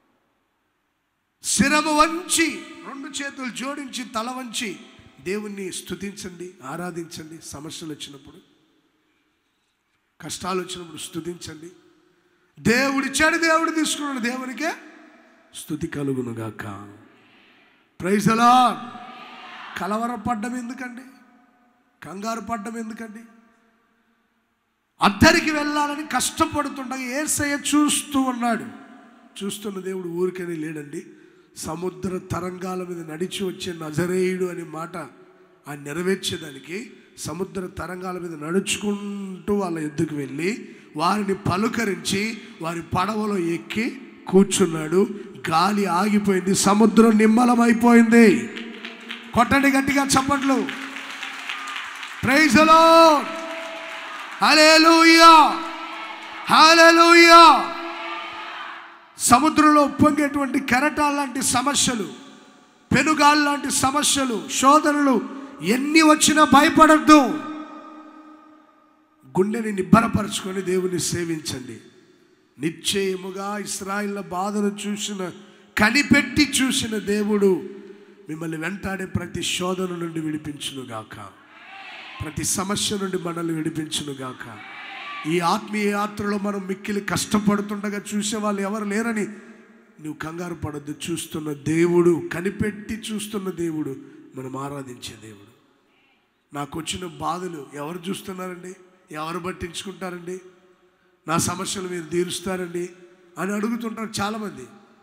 శిరము వంచి, రెండు చేతులు జోడించి తల వంచి దేవుణ్ణి స్తుతించండి, ఆరాధించండి. సమస్యలు వచ్చినప్పుడు, కష్టాలు వచ్చినప్పుడు స్తుతించండి. దేవుడిచ్చాడు, దేవుడు తీసుకున్నాడు, దేవునికే స్తుతి కలుగునుగాక. Praise the lord. కలవరపడ్డం ఎందుకండి? కంగారు పడ్డం ఎందుకండి? అద్దరికి వెళ్ళాలని కష్టపడుతుండగా యేసయ్య చూస్తూ ఉన్నాడు. చూస్తున్న దేవుడు ఊరికని లేడండి. సముద్ర తరంగాల మీద నడిచి వచ్చే నజరేయుడు అనే మాట ఆయన నెరవేర్చేదానికి సముద్ర తరంగాల మీద నడుచుకుంటూ వాళ్ళ ఎద్దుకు వెళ్ళి వారిని పలుకరించి వారి పడవలో ఎక్కి కూర్చున్నాడు. గాలి ఆగిపోయింది, సముద్రం నిమ్మలమైపోయింది. కొట్టండి గట్టిగా చప్పట్లు. Praise the lord. హల్లెలూయా, హల్లెలూయా. సముద్రంలో ఉప్పొంగేటువంటి కెరటాల లాంటి సమస్యలు, పెనుగాళ్ళ లాంటి సమస్యలు, శోధనలు ఎన్ని వచ్చినా భయపడద్దు. గుండెని నిబ్బరపరచుకొని దేవుని సేవించండి. నిశ్చయముగా ఇశ్రాయేలు బాధను కనిపెట్టి చూసిన దేవుడు మిమ్మల్ని వెంటాడే ప్రతి శోధన నుండి విడిపించునుగాక, ప్రతి సమస్య నుండి మనల్ని విడిపించునుగాక. ఈ ఆత్మీయ యాత్రలో మనం మిక్కిలి కష్టపడుతుండగా చూసే వాళ్ళు ఎవరు లేరని నువ్వు కంగారు పడద్దు. చూస్తున్న దేవుడు, కనిపెట్టి చూస్తున్న దేవుడు, మనం ఆరాధించే దేవుడు. నాకు వచ్చిన బాధలు ఎవరు చూస్తున్నారండి? ఎవరు పట్టించుకుంటారండి? నా సమస్యలు మీరు తీరుస్తారండి అని అడుగుతుంటారు చాలామంది.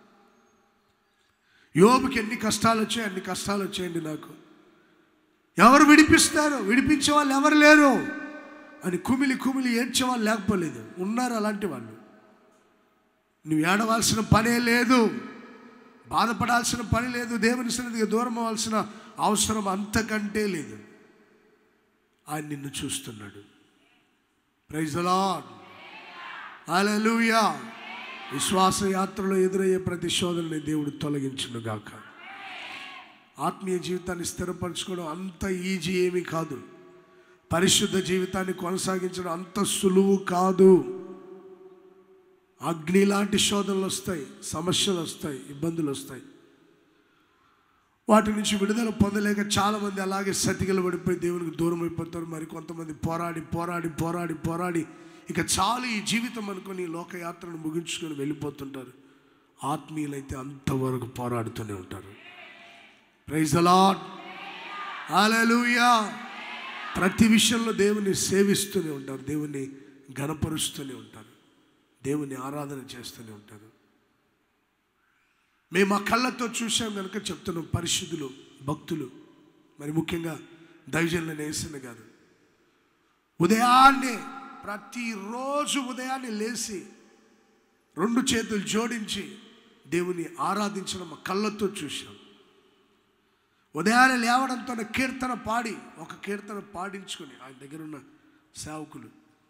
యోబుకి ఎన్ని కష్టాలు వచ్చాయి, అన్ని కష్టాలు వచ్చాయండి నాకు. ఎవరు విడిపిస్తారు? విడిపించే వాళ్ళు ఎవరు లేరు అని కుమిలి కుమిలి ఏడ్చే వాళ్ళు లేకపోలేదు, ఉన్నారు అలాంటి వాళ్ళు. నువ్వు ఏడవలసిన పనే లేదు, బాధపడాల్సిన పని లేదు, దేవుని సన్నిధికి దూరం అవ్వాల్సిన అవసరం అంతకంటే లేదు. ఆయన నిన్ను చూస్తున్నాడు. Praise the lord. హల్లెలూయా. విశ్వాస యాత్రలో ఎదురయ్యే ప్రతి శోధనని దేవుడు తొలగించునుగాక. ఆత్మీయ జీవితాన్ని స్థిరపరచుకోవడం అంత ఈజీ ఏమీ కాదు. పరిశుద్ధ జీవితాన్ని కొనసాగించడం అంత సులువు కాదు. అగ్ని లాంటి శోధనలు వస్తాయి, సమస్యలు వస్తాయి, ఇబ్బందులు వస్తాయి. వాటి నుంచి విడుదల పొందలేక చాలామంది అలాగే సతికిల పడిపోయి దేవునికి దూరం అయిపోతారు. మరి కొంతమంది పోరాడి పోరాడి పోరాడి పోరాడి ఇక చాలు ఈ జీవితం అనుకొని లోకయాత్రను ముగించుకొని వెళ్ళిపోతుంటారు. ఆత్మీయులైతే అంతవరకు పోరాడుతూనే ఉంటారు. Praise the lord. హల్లెలూయా. ప్రతి విషయంలో దేవుని సేవిస్తూనే ఉంటారు, దేవుని ఘనపరుస్తూనే ఉంటారు, దేవుని ఆరాధన చేస్తూనే ఉంటారు. మేము ఆ కళ్ళతో చూసాం కనుక చెప్తున్నాం. పరిశుద్ధులు, భక్తులు, మరి ముఖ్యంగా దైవజనులైన యేసయ్య గారు ఉదయాన్నే, ప్రతిరోజు ఉదయాన్నే లేచి రెండు చేతులు జోడించి దేవుని ఆరాధించడం మా కళ్ళతో చూశాం. ఉదయాన్నే లేవడంతో కీర్తన పాడి, ఒక కీర్తన పాడించుకొని ఆయన దగ్గర ఉన్న సేవకులు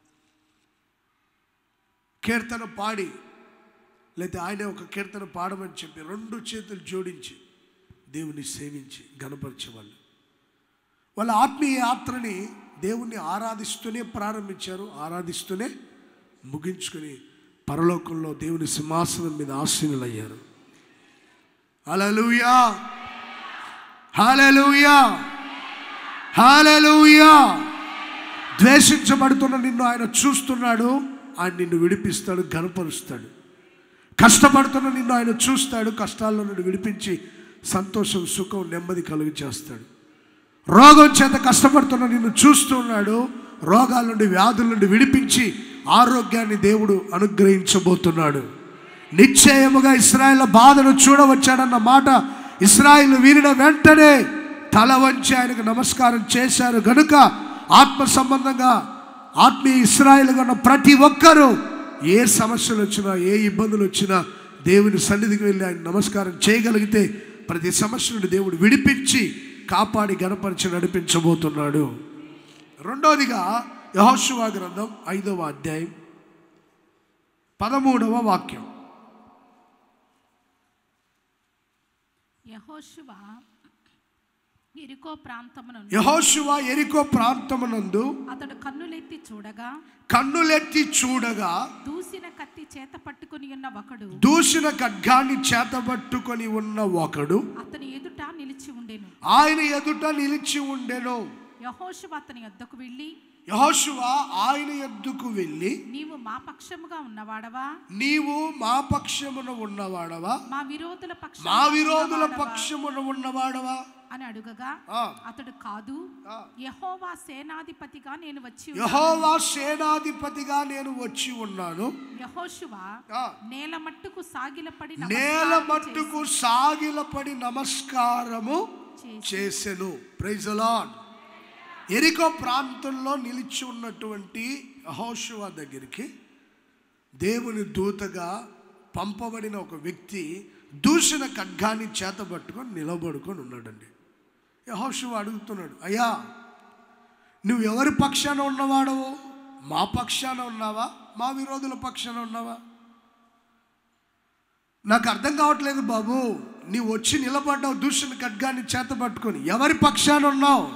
కీర్తన పాడి, లేకపోతే ఆయనే ఒక కీర్తన పాడమని చెప్పి 2 చేతులు జోడించి దేవుని సేవించి గణపరిచేవాళ్ళు. వాళ్ళ ఆత్మీయ యాత్రని దేవుణ్ణి ఆరాధిస్తూనే ప్రారంభించారు, ఆరాధిస్తూనే ముగించుకొని పరలోకంలో దేవుని సింహాసనం మీద ఆసీనులయ్యారు. హల్లెలూయా, హల్లెలూయా, హల్లెలూయా. ద్వేషించబడుతున్న నిన్ను ఆయన చూస్తున్నాడు, ఆయన నిన్ను విడిపిస్తాడు, గణపరుస్తాడు. కష్టపడుతున్న నిన్ను ఆయన చూస్తాడు, కష్టాల్లో నుండి విడిపించి సంతోషం, సుఖం, నెమ్మది కలుగు చేస్తాడు. రోగం చేత కష్టపడుతున్న నిన్ను చూస్తున్నాడు, రోగాల నుండి, వ్యాధుల నుండి విడిపించి ఆరోగ్యాన్ని దేవుడు అనుగ్రహించబోతున్నాడు. నిశ్చయముగా ఇశ్రాయేలు బాధను చూడవచ్చాడన్న మాట ఇశ్రాయేలు వినిన వెంటనే తల వంచి ఆయనకు నమస్కారం చేశారు. గనుక ఆత్మ సంబంధంగా ఆత్మీయ ఇశ్రాయేలుగా ఉన్న ప్రతి ఒక్కరూ ఏ సమస్యలు వచ్చినా, ఏ ఇబ్బందులు వచ్చినా దేవుని సన్నిధికి వెళ్ళి ఆయన నమస్కారం చేయగలిగితే ప్రతి సమస్య నుండి దేవుడు విడిపించి కాపాడి గణపరిచి నడిపించబోతున్నాడు. రెండవదిగా యెహోషువ గ్రంథం 5వ అధ్యాయం 13వ వాక్యం. యెహోషువ ఎరికో ప్రాంతమునందు అతడు కన్నులెత్తి చూడగా దూసిన కత్తి చేత పట్టుకొని ఉన్న ఒకడు, దూసిన ఖడ్గాన్ని చేత పట్టుకొని ఉన్న ఒకడు అతని ఎదుట నిలిచి ఉండెను. ఆయన ఎదుట నిలిచి ఉండెను. యెహోషువ అతని యొద్దకు వెళ్ళి, యెహోషువ ఆయన యొద్దకు వెళ్ళి, నీవు మా పక్షముగా ఉన్నవాడవా, నీవు మా పక్షమున ఉన్నవాడవా, మా విరోధుల పక్షమున ఉన్నవాడవా అని అడుగగా అతడు, కాదు, యెహోవా సేనాధిపతిగా నేను వచ్చి ఉన్నాను. యెహోషువ నేల మట్టుకు సాగిలపడి నమస్కారము చేసెను. Praise the lord. యెరికో ప్రాంతంలో నిలిచి ఉన్నటువంటి యెహోషువ దగ్గరికి దేవుని దూతగా పంపబడిన ఒక వ్యక్తి దూషణ ఖడ్గాన్ని చేతబట్టుకొని నిలబడుకొని ఉన్నాడండి. యెహోషువ అడుగుతున్నాడు, అయ్యా, నువ్వు ఎవరి పక్షాన ఉన్నవాడవు? మా పక్షాన ఉన్నావా, మా విరోధుల పక్షాన ఉన్నావా? నాకు అర్థం కావట్లేదు బాబు. నీవు వచ్చి నిలబడ్డావు దూషణ ఖడ్గాన్ని చేతబట్టుకొని, ఎవరి పక్షాన ఉన్నావు?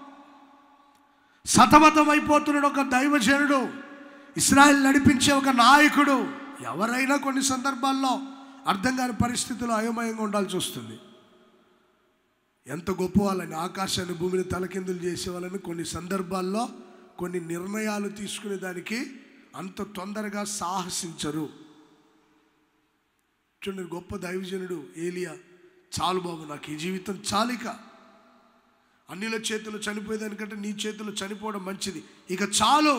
సతమతం అయిపోతున్నాడు ఒక దైవజనుడు, ఇశ్రాయేలు నడిపించే ఒక నాయకుడు. ఎవరైనా కొన్ని సందర్భాల్లో అర్థం కాని పరిస్థితుల్లో అయోమయంగా ఉండాల్సి వస్తుంది. ఎంత గొప్ప వాళ్ళని, ఆకాశాన్ని భూమిని తలకిందులు చేసే వాళ్ళని కొన్ని సందర్భాల్లో కొన్ని నిర్ణయాలు తీసుకునే దానికి అంత తొందరగా సాహసించరు. చూడండి, గొప్ప దైవజనుడు ఏలియా, చాలు బాబు, నాకు ఈ జీవితం చాలిక, అన్నిల చేతులు చనిపోయేదానికంటే నీ చేతులు చనిపోవడం మంచిది, ఇక చాలు.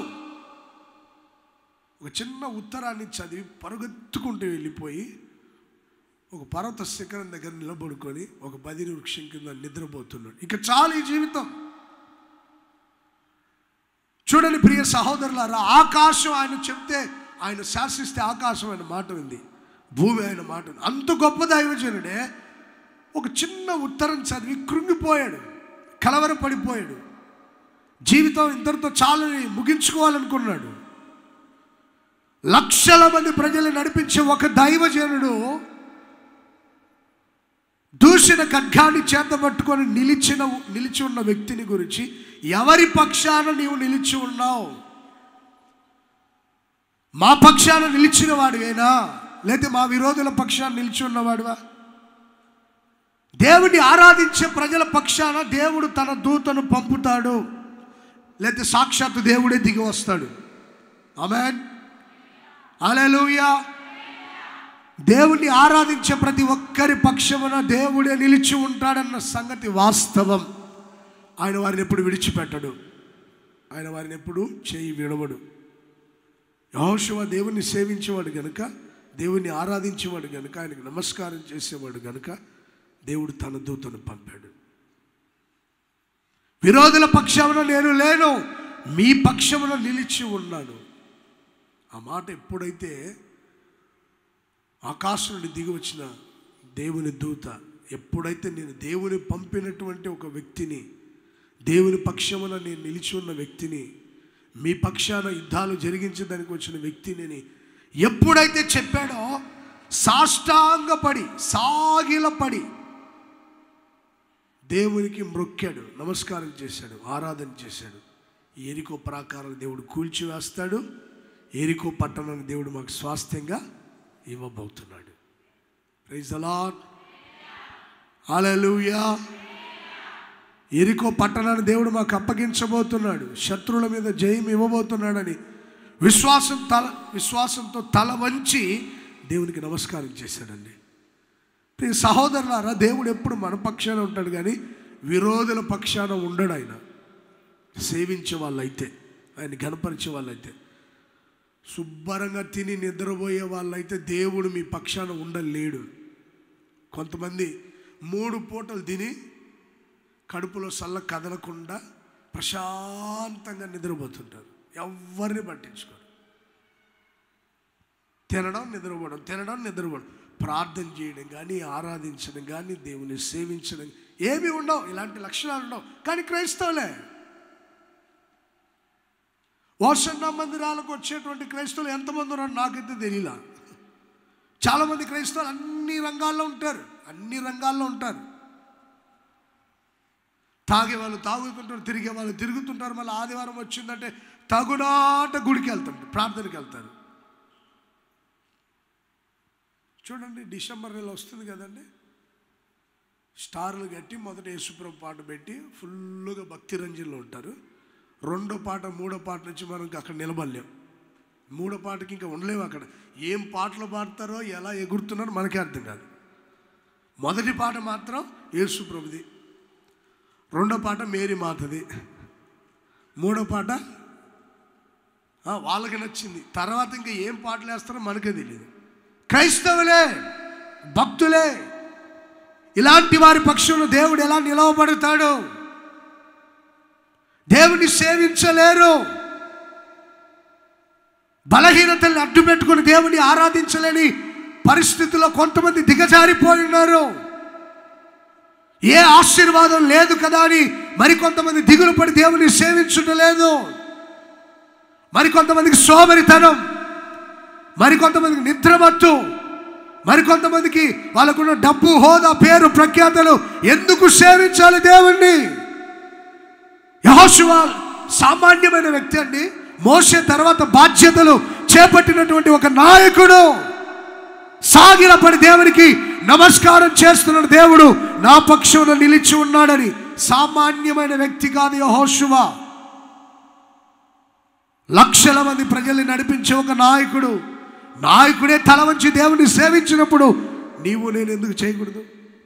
ఒక చిన్న ఉత్తరాన్ని చదివి పరుగెత్తుకుంటూ వెళ్ళిపోయి ఒక పర్వత శిఖరం దగ్గర నిలబడుకొని ఒక బదిరి వృక్షం కింద నిద్రపోతున్నాడు. ఇక చాలు ఈ జీవితం. చూడండి ప్రియ సహోదరులారా, ఆకాశం ఆయన చెప్తే, ఆయన శాసిస్తే ఆకాశం ఆయన మాట ఉంది, భూమి ఆయన మాట ఉంది. అంత గొప్ప దైవజనుడే ఒక చిన్న ఉత్తరం చదివి కృంగిపోయాడు, కలవరపడిపోయాడు. జీవితం ఇంతటితో చాలని ముగించుకోవాలనుకున్నాడు. లక్షల మంది ప్రజలు నడిపించే ఒక దైవజనుడు దూషణ ఖడ్గాన్ని చేతబట్టుకొని నిలిచి ఉన్న వ్యక్తిని గురించి, ఎవరి పక్షాన నీవు నిలిచి ఉన్నావు? మా పక్షాన నిలిచిన వాడివేనా, లేకపోతే మా విరోధుల పక్షాన నిలిచి ఉన్నవాడువా? దేవుని ఆరాధించే ప్రజల పక్షాన దేవుడు తన దూతను పంపుతాడు, లేకపోతే సాక్షాత్తు దేవుడే దిగి వస్తాడు. ఆమేన్, హల్లెలూయా. దేవుణ్ణి ఆరాధించే ప్రతి ఒక్కరి పక్షమున దేవుడే నిలిచి ఉంటాడన్న సంగతి వాస్తవం. ఆయన వారిని ఎప్పుడు విడిచిపెట్టడు, ఆయన వారిని ఎప్పుడు చేయి విడవడు. యెహోషువ దేవుణ్ణి సేవించేవాడు గనుక, దేవుణ్ణి ఆరాధించేవాడు గనుక, ఆయనకు నమస్కారం చేసేవాడు గనుక దేవుడు తన దూతను పంపాడు. విరోధుల పక్షమున నేను లేను, మీ పక్షమున నిలిచి ఉన్నాను. ఆ మాట ఎప్పుడైతే ఆకాశం నుండి దిగి వచ్చిన దేవుని దూత ఎప్పుడైతే నేను దేవుని పంపినటువంటి ఒక వ్యక్తిని, దేవుని పక్షమున నేను నిలిచి ఉన్న వ్యక్తిని, మీ పక్షాన యుద్ధాలు జరిగించడానికి వచ్చిన వ్యక్తిని ఎప్పుడైతే చెప్పాడో సాష్టాంగపడి సాగిలపడి దేవునికి మ్రొక్కాడు, నమస్కారం చేశాడు, ఆరాధన చేశాడు. ఎరికో ప్రాకారం దేవుడు కూల్చివేస్తాడు. ఎరికో పట్టణాన్ని దేవుడు మాకు స్వాస్థ్యంగా ఇవ్వబోతున్నాడు. ప్రైజ్ ది లార్డ్, హల్లెలూయా. ఎరికో పట్టణాన్ని దేవుడు మాకు అప్పగించబోతున్నాడు, శత్రువుల మీద జయం ఇవ్వబోతున్నాడని విశ్వాసంతో తల వంచి దేవునికి నమస్కారం చేశాడండి. ప్రియ సహోదరులారా, దేవుడు ఎప్పుడు మన పక్షాన ఉంటాడు కానీ విరోధుల పక్షాన ఉండడు. ఆయన సేవించే వాళ్ళైతే, ఆయన గణపరిచే వాళ్ళైతే, శుభ్రంగా తిని నిద్రపోయే వాళ్ళైతే దేవుడు మీ పక్షాన ఉండలేడు. కొంతమంది 3 పూటలు తిని కడుపులో సల్ల కదలకుండా ప్రశాంతంగా నిద్రపోతుంటారు, ఎవరిని పట్టించుకోరు. తినడం నిద్రపోవడం, తినడం నిద్రపోవడం, ప్రార్థన చేయడం కానీ, ఆరాధించడం కానీ, దేవుని సేవించడం ఏమీ ఉండవు. ఇలాంటి లక్షణాలు ఉండవు. కానీ క్రైస్తవులే, వర్షన్న మందిరాలకు వచ్చేటువంటి క్రైస్తవులు ఎంతమంది ఉన్నారు నాకైతే తెలియలా. చాలామంది క్రైస్తవులు అన్ని రంగాల్లో ఉంటారు. తాగే వాళ్ళు తాగుతుంటారు, తిరిగే వాళ్ళు తిరుగుతుంటారు. మళ్ళీ ఆదివారం వచ్చిందంటే తగునాట గుడికి వెళ్తుంటారు, ప్రార్థనకి వెళ్తారు. చూడండి, డిసెంబర్ నెల వస్తుంది కదండి, స్టార్లు కట్టి మొదట యేసుప్రభు పాట పెట్టి ఫుల్గా భక్తి రంజన్లో ఉంటారు. 2వ పాట 3వ పాట నుంచి మనం అక్కడ నిలబడలేం. 3వ పాటకి ఇంకా ఉండలేము. అక్కడ ఏం పాటలు పాడతారో ఎలా ఎగురుతున్నారో మనకే అర్థం కాదు. మొదటి పాట మాత్రం యేసుప్రభుది, 2వ పాట మేరీ మాతది, 3వ పాట వాళ్ళకి నచ్చింది. తర్వాత ఇంకా ఏం పాటలు వేస్తారో మనకే తెలియదు. క్రైస్తవులే, భక్తులే, ఇలాంటి వారి పక్షంలో దేవుడు ఎలా నిలవబడతాడు? దేవుని సేవించలేరు. బలహీనతల్ని అడ్డు పెట్టుకుని దేవుని ఆరాధించలేని పరిస్థితుల్లో కొంతమంది దిగజారిపోయి ఉన్నారు. ఏ ఆశీర్వాదం లేదు కదా అని మరికొంతమంది దిగులు పడి దేవుని సేవించడం లేదు. మరికొంతమందికి సోమరితనం, మరికొంతమందికి నిద్రమత్తు, మరికొంతమందికి వాళ్ళకున్న డబ్బు, హోదా, పేరు, ప్రఖ్యాతలు ఎందుకు సేవించాలి దేవుణ్ణి? యెహోషువ సామాన్యమైన వ్యక్తి అండి. మోషే తర్వాత బాధ్యతలు చేపట్టినటువంటి ఒక నాయకుడు. సాగిలపడి దేవునికి నమస్కారం చేస్తున్నాడు. దేవుడు నా పక్షంలో నిలిచి ఉన్నాడని. సామాన్యమైన వ్యక్తి కాదు యెహోషువ. లక్షల మంది ప్రజల్ని నడిపించే ఒక నాయకుడు. నాయకుడే తల వంచి దేవుని సేవించినప్పుడు నీవు నేను ఎందుకు చేయకూడదు?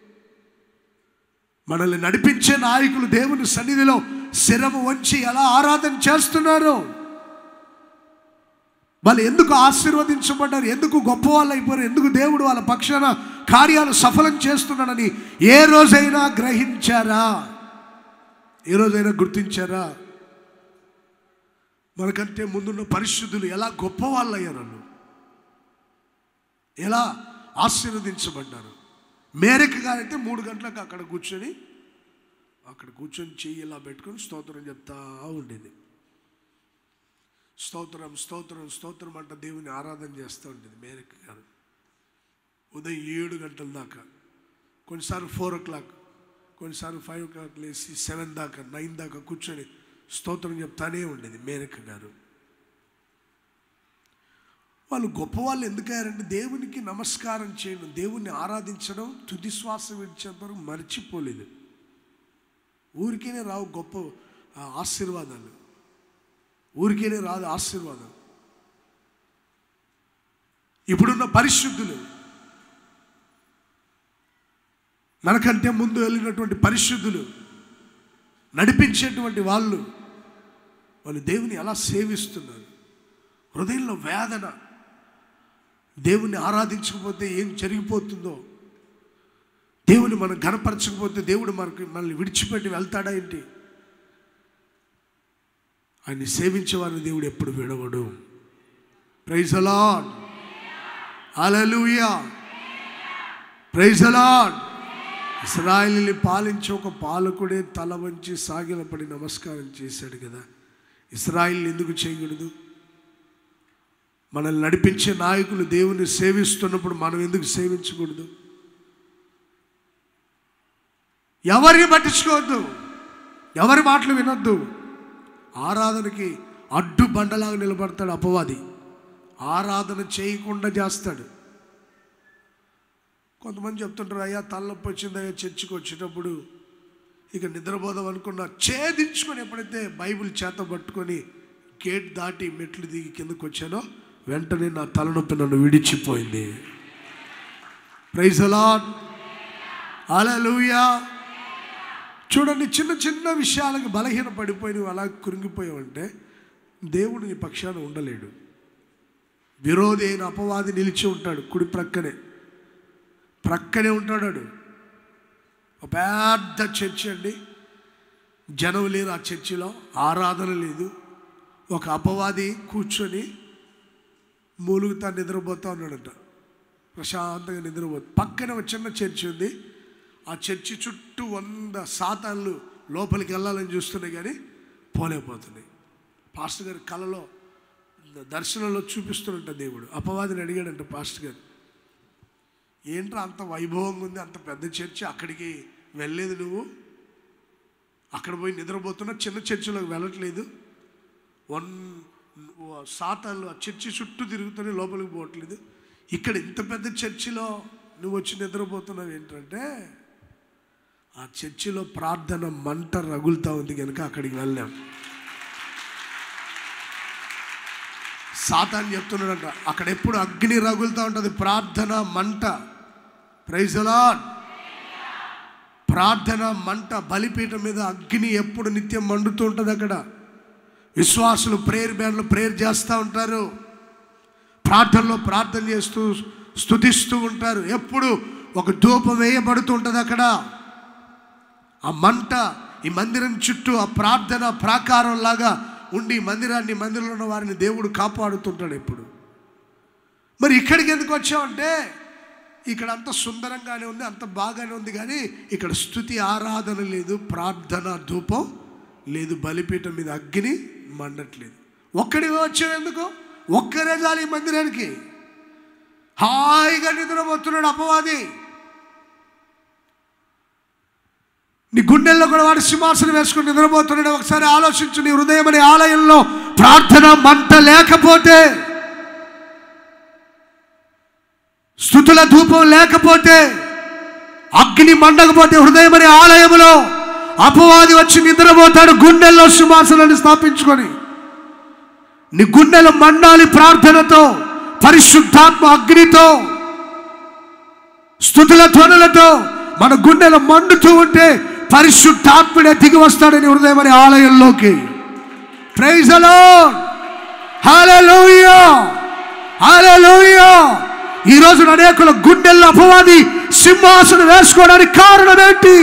మనల్ని నడిపించే నాయకులు దేవుని సన్నిధిలో శిరము వంచి ఎలా ఆరాధన చేస్తున్నారు? వాళ్ళు ఎందుకు ఆశీర్వదించబడ్డారు? ఎందుకు గొప్ప వాళ్ళు అయిపోయారు? ఎందుకు దేవుడు వాళ్ళ పక్షాన కార్యాలు సఫలం చేస్తున్నాడని ఏ రోజైనా గ్రహించారా? ఏ రోజైనా గుర్తించారా? మనకంటే ముందున్న పరిశుద్ధులు ఎలా గొప్ప వాళ్ళు అయ్యారు, ఎలా ఆశీర్వదించబడ్డారు. మేరకు గారైతే 3 గంటలకు అక్కడ కూర్చొని చెయ్యి ఇలా పెట్టుకొని స్తోత్రం చెప్తా ఉండేది. స్తోత్రం స్తోత్రం స్తోత్రం అంట దేవుని ఆరాధన చేస్తూ ఉండేది మేరకు గారు. ఉదయం 7 గంటల దాకా, కొన్నిసార్లు 4 o'clock, కొన్నిసార్లు 5 o'clock లేచి 7 దాకా 9 దాకా కూర్చొని స్తోత్రం చెప్తానే ఉండేది మేరకు గారు. వాళ్ళు గొప్పవాళ్ళు ఎందుకయ్యారంటే దేవునికి నమస్కారం చేయడం, దేవుణ్ణి ఆరాధించడం తుది శ్వాస విడిచేంత వరకు మర్చిపోలేదు. ఊరికేనే రావు గొప్ప ఆశీర్వాదాలు, ఊరికేనే రాదు ఆశీర్వాదం. ఇప్పుడున్న పరిశుద్ధులు, మనకంటే ముందు వెళ్ళినటువంటి పరిశుద్ధులు, నడిపించేటువంటి వాళ్ళు దేవుని ఎలా సేవిస్తున్నారు? హృదయంలో వేదన, దేవుణ్ణి ఆరాధించకపోతే ఏం జరిగిపోతుందో, దేవుని మనం ఘనపరచకపోతే దేవుడు మనల్ని విడిచిపెట్టి వెళ్తాడా ఏంటి? ఆయన్ని సేవించే వారిని దేవుడు ఎప్పుడు విడవడు. ప్రైజ్ ది లార్డ్, హల్లెలూయా, ప్రైజ్ ది లార్డ్. ఇశ్రాయేలుని పాలించే ఒక పాలకుడే తల వంచి సాగిలపడి నమస్కారం చేశాడు కదా, ఇశ్రాయేలు ఎందుకు చేయకూడదు? మనల్ని నడిపించే నాయకులు దేవుని సేవిస్తున్నప్పుడు మనం ఎందుకు సేవించకూడదు? ఎవరిని పట్టించుకోవద్దు, ఎవరి మాటలు వినొద్దు. ఆరాధనకి అడ్డు బండలాగా నిలబడతాడు అపవాది, ఆరాధన చేయకుండా చేస్తాడు. కొంతమంది చెప్తుంటారు, అయ్యా తలనొప్పి వచ్చిందయ్యా చర్చికి వచ్చేటప్పుడు ఇక నిద్రపోదాం అనుకున్నా, ఛేదించుకొని ఎప్పుడైతే బైబిల్ చేత పట్టుకొని గేట్ దాటి మెట్లు దిగి కిందకు వచ్చానో వెంటనే నా తలనొప్పి నన్ను విడిచిపోయింది. ప్రైజ్ ది లార్డ్, హల్లెలూయా. చూడండి, చిన్న చిన్న విషయాలకు బలహీన పడిపోయి నువ్వు అలా కృంగిపోయావంటే దేవుడు నీ పక్షాన ఉండలేడు. విరోధి అయిన అపవాది నిలిచి ఉంటాడు, కుడి ప్రక్కనే ఉంటాడు. ఒక పెద్ద చర్చి అండి, జనం లేరు ఆ చర్చిలో, ఆరాధన లేదు. ఒక అపవాది కూర్చొని మూలుగుతా నిద్రపోతా ఉన్నాడట, ప్రశాంతంగా నిద్రపోతు. పక్కన ఒక చిన్న చర్చి ఉంది, ఆ చర్చి చుట్టూ 100 సాతాన్లు లోపలికి వెళ్ళాలని చూస్తున్నాయి కానీ పోలేకపోతున్నాయి. పాస్టర్ గారి కళలో దర్శనంలో చూపిస్తున్నట్ట దేవుడు అపవాదిని అడిగాడంట, పాస్టర్ గారు ఏంట్రా అంత వైభవంగా ఉంది, అంత పెద్ద చర్చి, అక్కడికి వెళ్ళలేదు నువ్వు? అక్కడ పోయి నిద్రపోతున్నా, చిన్న చర్చిలోకి వెళ్ళట్లేదు, సాతాన్లు ఆ చర్చి చుట్టూ తిరుగుతూనే లోపలికి పోవట్లేదు, ఇక్కడ ఇంత పెద్ద చర్చిలో నువ్వు వచ్చి నిద్రపోతున్నావు ఏంటంటే, ఆ చర్చిలో ప్రార్థన మంట రగులుతూ ఉంది కనుక అక్కడికి వెళ్ళాం. సాతాను చెప్తున్నాడంట, అక్కడ ఎప్పుడు అగ్ని రగులుతూ ఉంటుంది, ప్రార్థన మంట. Praise the lord. ప్రార్థన మంట, బలిపీఠం మీద అగ్ని ఎప్పుడు నిత్యం మండుతూ ఉంటుంది. అక్కడ విశ్వాసులు ప్రేయర్ బ్యాండ్లో ప్రేయర్ చేస్తూ ఉంటారు, ప్రార్థనలో ప్రార్థన చేస్తూ స్తుతిస్తూ ఉంటారు. ఎప్పుడు ఒక ధూపం వేయబడుతూ ఉంటుంది అక్కడ. ఆ మంట ఈ మందిరం చుట్టూ ఆ ప్రార్థన ప్రాకారం లాగా ఉండి మందిరంలో ఉన్న వారిని దేవుడు కాపాడుతుంటాడు ఎప్పుడు. మరి ఇక్కడికి ఎందుకు వచ్చామంటే, ఇక్కడ అంత సుందరంగానే ఉంది, అంత బాగానే ఉంది, కానీ ఇక్కడ స్తుతి ఆరాధన లేదు, ప్రార్థన ధూపం లేదు, బలిపీఠం మీద అగ్ని మండట్లేదు. ఒక్కడిగా వచ్చావు ఎందుకు? ఒక్కరే చాలు ఈ మందిరానికి. హాయిగా నిద్రపోతున్నాడు అపవాది. నీ గుండెల్లో కూడా వాడు సింహాసనం వేసుకుని నిద్రపోతున్నాడు. ఒకసారి ఆలోచించు, నీ హృదయం అనే ఆలయంలో ప్రార్థన మంట లేకపోతే, స్తుతుల ధూపం లేకపోతే, అగ్ని మండకపోతే, హృదయం అనే ఆలయంలో అపవాది వచ్చి నిద్రపోతాడు గుండెల్లో సింహాసనాన్ని స్థాపించుకొని. నీ గుండెలు మండాలి ప్రార్థనతో, పరిశుద్ధాత్మ అగ్నితో, స్తుతుల ధ్వనులతో. మన గుండెలు మండుతూ ఉంటే పరిశుద్ధాత్ముడే దిగి వస్తాడని హృదయం అనే ఆలయంలోకి. ప్రైజ్ ది లార్డ్, హల్లెలూయా, హల్లెలూయా. ఈ రోజు అనేకుల గుండెల్లో అపవాది సింహాసనం వేసుకోవడానికి కారణం ఏంటి?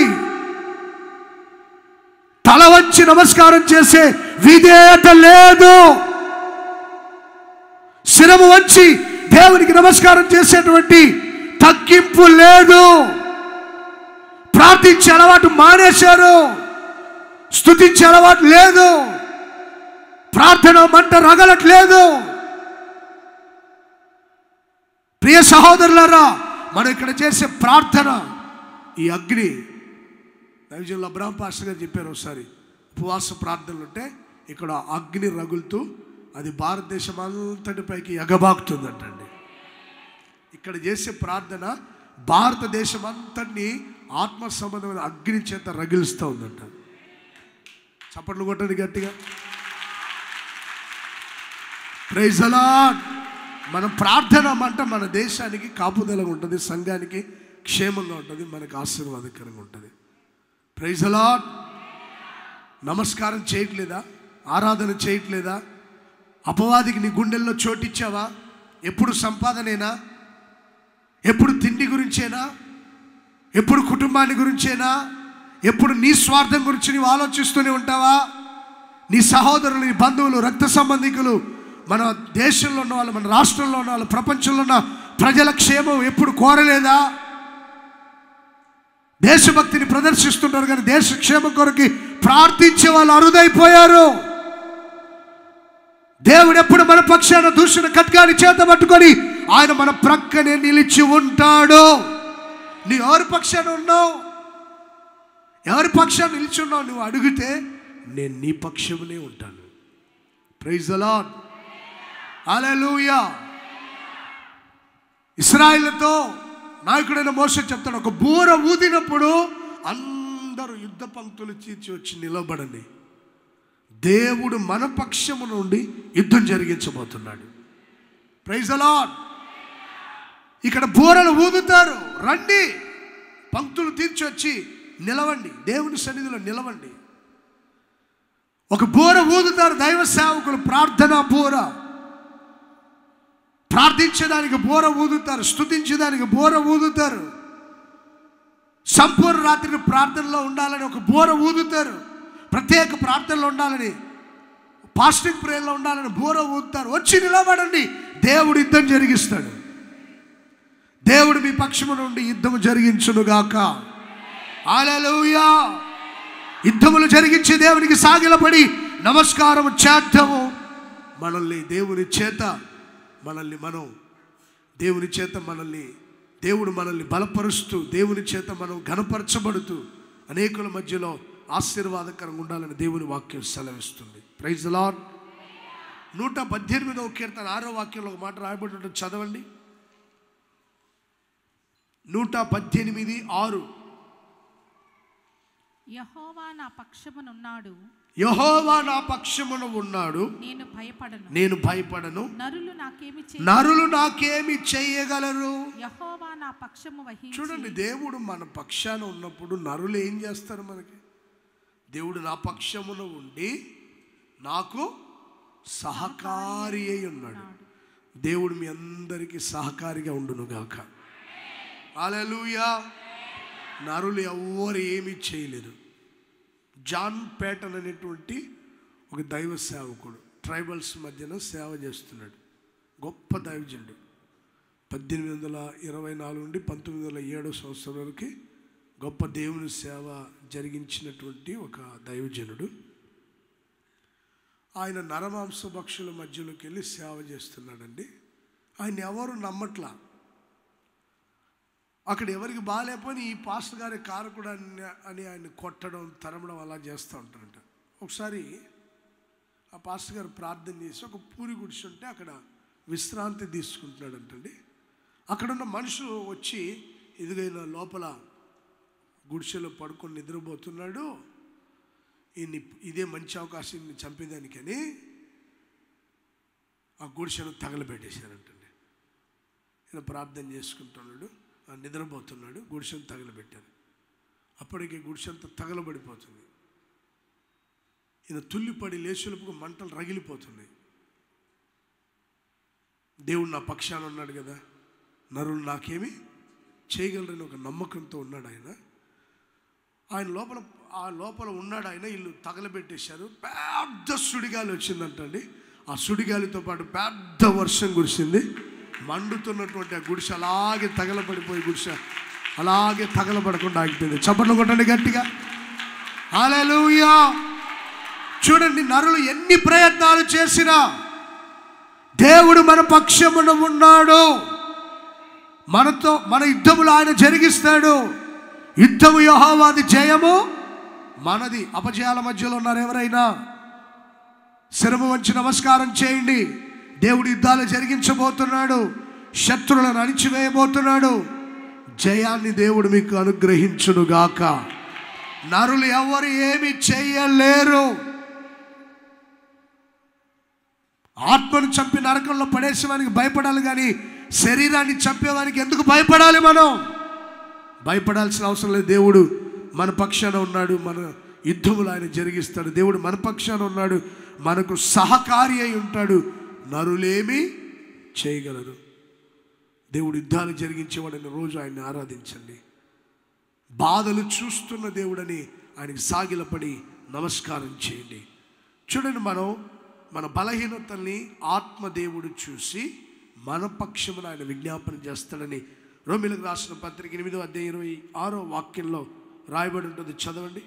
తల వంచి నమస్కారం చేసే విధేయత లేదు. శిరము వంచి దేవునికి నమస్కారం చేసేటువంటి తగ్గింపు లేదు. ప్రార్థించే అలవాటు మానేశారు, స్తుతించే అలవాటు లేదు, ప్రార్థన మంట రగలట్లేదు. ప్రియ సహోదరులారా, మనం ఇక్కడ చేసే ప్రార్థన ఈ అగ్ని. దైవజనులు అబ్రహాం పాస్టర్ గారు చెప్పారు ఒకసారి, ఉపవాస ప్రార్థనలు ఉంటే ఇక్కడ అగ్ని రగులుతూ అది భారతదేశం అంతటిపైకి ఎగబాకుతుందంటండి. ఇక్కడ చేసే ప్రార్థన భారతదేశం అంతటిని ఆత్మ సంబంధమైన అగ్ని చేత రగిలుస్తూ ఉందంట. చప్పట్లు కొట్టండి గట్టిగా. Praise the lord. మన ప్రార్థన మంట మన దేశానికి కాపుదలగా ఉంటుంది, సంఘానికి క్షేమంగా ఉంటుంది, మనకు ఆశీర్వాదకరంగా ఉంటుంది. Praise the lord. నమస్కారం చేయట్లేదా? ఆరాధన చేయట్లేదా? అపవాదికి నీ గుండెల్లో చోటిచ్చావా? ఎప్పుడు సంపాదనేనా? ఎప్పుడు తిండి గురించేనా? ఎప్పుడు కుటుంబాన్ని గురించేనా? ఎప్పుడు నీ స్వార్థం గురించి నీవు ఆలోచిస్తూనే ఉంటావా? నీ సహోదరులు, నీ బంధువులు, రక్త సంబంధికులు, మన దేశంలో ఉన్న వాళ్ళు, మన రాష్ట్రంలో ఉన్న వాళ్ళు, ప్రపంచంలో ఉన్న ప్రజల క్షేమం ఎప్పుడు కోరలేదా? దేశభక్తిని ప్రదర్శిస్తున్నారు కానీ దేశ క్షేమం కొరకు ప్రార్థించే వాళ్ళు అరుదైపోయారు. దేవుడు ఎప్పుడు మన పక్షాన దూషణ ఖడ్గాని చేత పట్టుకొని ఆయన మన ప్రక్కనే నిలిచి ఉంటాడు. నీ ఎవరి పక్షాన ఉన్నావు? ఎవరి పక్షాన నిలిచి ఉన్నావు? నువ్వు అడిగితే నేను నీ పక్షమునే ఉంటాను. Praise the lord. హల్లెలూయా. ఇశ్రాయేలుతో నాయకుడైన మోషే చెప్తాడు, ఒక బూర ఊదినప్పుడు అందరూ యుద్ధ పంక్తులు చీల్చి వచ్చి నిలబడండి, దేవుడు మన పక్షము నుండి యుద్ధం జరిగించబోతున్నాడు. Praise the lord. ఇక్కడ బూరలు ఊదుతారు, రండి, పంక్తులు తీర్చి వచ్చి నిలవండి, దేవుని సన్నిధిలో నిలవండి. ఒక బూర ఊదుతారు దైవ సేవకులు, ప్రార్థన బూర, ప్రార్థించడానికి బూర ఊదుతారు, స్తుతించడానికి బూర ఊదుతారు, సంపూర్ణ రాత్రి ప్రార్థనలో ఉండాలని ఒక బూర ఊదుతారు, ప్రత్యేక ప్రార్థనలో ఉండాలని, ఫాస్టింగ్ ప్రేయర్లో ఉండాలని బూర ఊదుతారు. వచ్చి నిలబడండి, దేవుడు యుద్ధం జరిగిస్తాడు. దేవుడు మీ పక్షము నుండి యుద్ధము జరిగించునుగాక. హల్లెలూయా. యుద్ధములు జరిగించి దేవునికి సాగిలపడి నమస్కారం చేద్దాము. మనల్ని దేవుని చేత దేవుడు మనల్ని బలపరుస్తూ, దేవుని చేత మనం ఘనపరచబడుతూ అనేకుల మధ్యలో ఆశీర్వాదకరంగా ఉండాలని దేవుని వాక్యం సెలవిస్తుంది. Praise the lord. 118వ కీర్తన 6వ వాక్యంలో ఒక మాట రాయబడి ఉంటుంది, చదవండి. 118:6. యెహోవా నా పక్షమునున్నాడు, యెహోవా నా పక్షమున ఉన్నాడు, నేను భయపడను. నరులు నాకేమి చేయగలరు? యెహోవా నా పక్షము వహించి. చూడండి, దేవుడు మన పక్షాన ఉన్నప్పుడు నరులు ఏం చేస్తారు మనకి? దేవుడు నా పక్షమున ఉండి నాకు సహకారి అయి ఉన్నాడు. దేవుడు మీ అందరికీ సహకారిగా ఉండునుగాక. హల్లెలూయా. నరులు ఎవ్వరు ఏమీ చేయలేరు. జాన్ పేటన్ అనేటువంటి ఒక దైవ సేవకుడు ట్రైబల్స్ మధ్యన సేవ చేస్తున్నాడు. గొప్ప దైవజనుడు. 1824 నుండి 1907 సంవత్సరం వరకు గొప్ప దేవుని సేవ జరిగించినటువంటి ఒక దైవజనుడు. ఆయన నరమాంస భక్షుల మధ్యలోకి వెళ్ళి సేవ చేస్తున్నాడండి. ఆయన ఎవరు నమ్మట్లా. అక్కడ ఎవరికి బాగాలేకపోయి ఈ పాస్టర్ గారి కారకుడు అని ఆయన కొట్టడం, తరమడం అలా చేస్తూ ఉంటారంట. ఒకసారి ఆ పాస్టర్ గారు ప్రార్థన చేసి ఒక పూరి గుడిసె ఉంటే అక్కడ విశ్రాంతి తీసుకుంటున్నాడంటండి. అక్కడున్న మనుషులు వచ్చి, ఇదిగైనా లోపల గుడిసెలో పడుకొని నిద్రపోతున్నాడు, ఇదే మంచి అవకాశం చంపేదానికని ఆ గుడిసెను తగలబెట్టేశారంటండి. ఈయన ప్రార్థన చేసుకుంటున్నాడు, నిద్రపోతున్నాడు, గుడిసెను తగలబెట్టారు. అప్పటికి గుడిసెంతా తగలబడిపోతుంది. ఈయన తుల్లిపడి లేచులకు మంటలు రగిలిపోతున్నాయి. దేవుడు నా పక్షాన ఉన్నాడు కదా, నరులు నాకేమి చేయగలరని ఒక నమ్మకంతో ఉన్నాడు ఆయన. ఆ లోపల ఉన్నాడు ఆయన. ఇల్లు తగలబెట్టేశారు. పెద్ద సుడిగాలి వచ్చిందంటండి. ఆ సుడిగాలితో పాటు పెద్ద వర్షం కురిసింది. మండుతున్నటువంటి ఆ గుడిసె అలాగే తగలబడిపోయి గుడిసె అలాగే తగలబడకుండా ఆగిపోయింది. చప్పట్లు కొట్టండి గట్టిగా. హల్లెలూయా. చూడండి, నరులు ఎన్ని ప్రయత్నాలు చేసినా దేవుడు మన పక్షమున ఉన్నాడు. మనతో మన యుద్ధములు ఆయన జరిగిస్తాడు. యుద్ధము యెహోవాది, జయము మనది. అపజయాల మధ్యలో ఉన్నారు ఎవరైనా? శిరము వంచి నమస్కారం చేయండి. దేవుడు యుద్ధాలు జరిగించబోతున్నాడు. శత్రువులను అణిచివేయబోతున్నాడు. జయాన్ని దేవుడు మీకు అనుగ్రహించునుగాక. నరులు ఎవరు ఏమి చేయలేరు. ఆత్మను చంపి నరకంలో పడేసేవానికి భయపడాలి కానీ శరీరాన్ని చంపేవానికి ఎందుకు భయపడాలి? మనం భయపడాల్సిన అవసరం లేదు. దేవుడు మన పక్షాన ఉన్నాడు. మన యుద్ధములు ఆయన జరిగిస్తాడు. దేవుడు మన పక్షాన ఉన్నాడు. మనకు సహకారి అయి ఉంటాడు. నరులేమి చేయగలరు. దేవుడు యుద్ధాలు జరిగించేవాడని రోజు ఆయన్ని ఆరాధించండి. బాధలు చూస్తున్న దేవుడని ఆయనకి సాగిలపడి నమస్కారం చేయండి. చూడండి, మనం మన బలహీనతల్ని ఆత్మదేవుడు చూసి మన పక్షమున ఆయన విజ్ఞాపన చేస్తాడని రోమీయులకు రాసిన పత్రిక 8వ అధ్యాయం 26వ వాక్యంలో రాయబడి ఉంటుంది. చదవండి.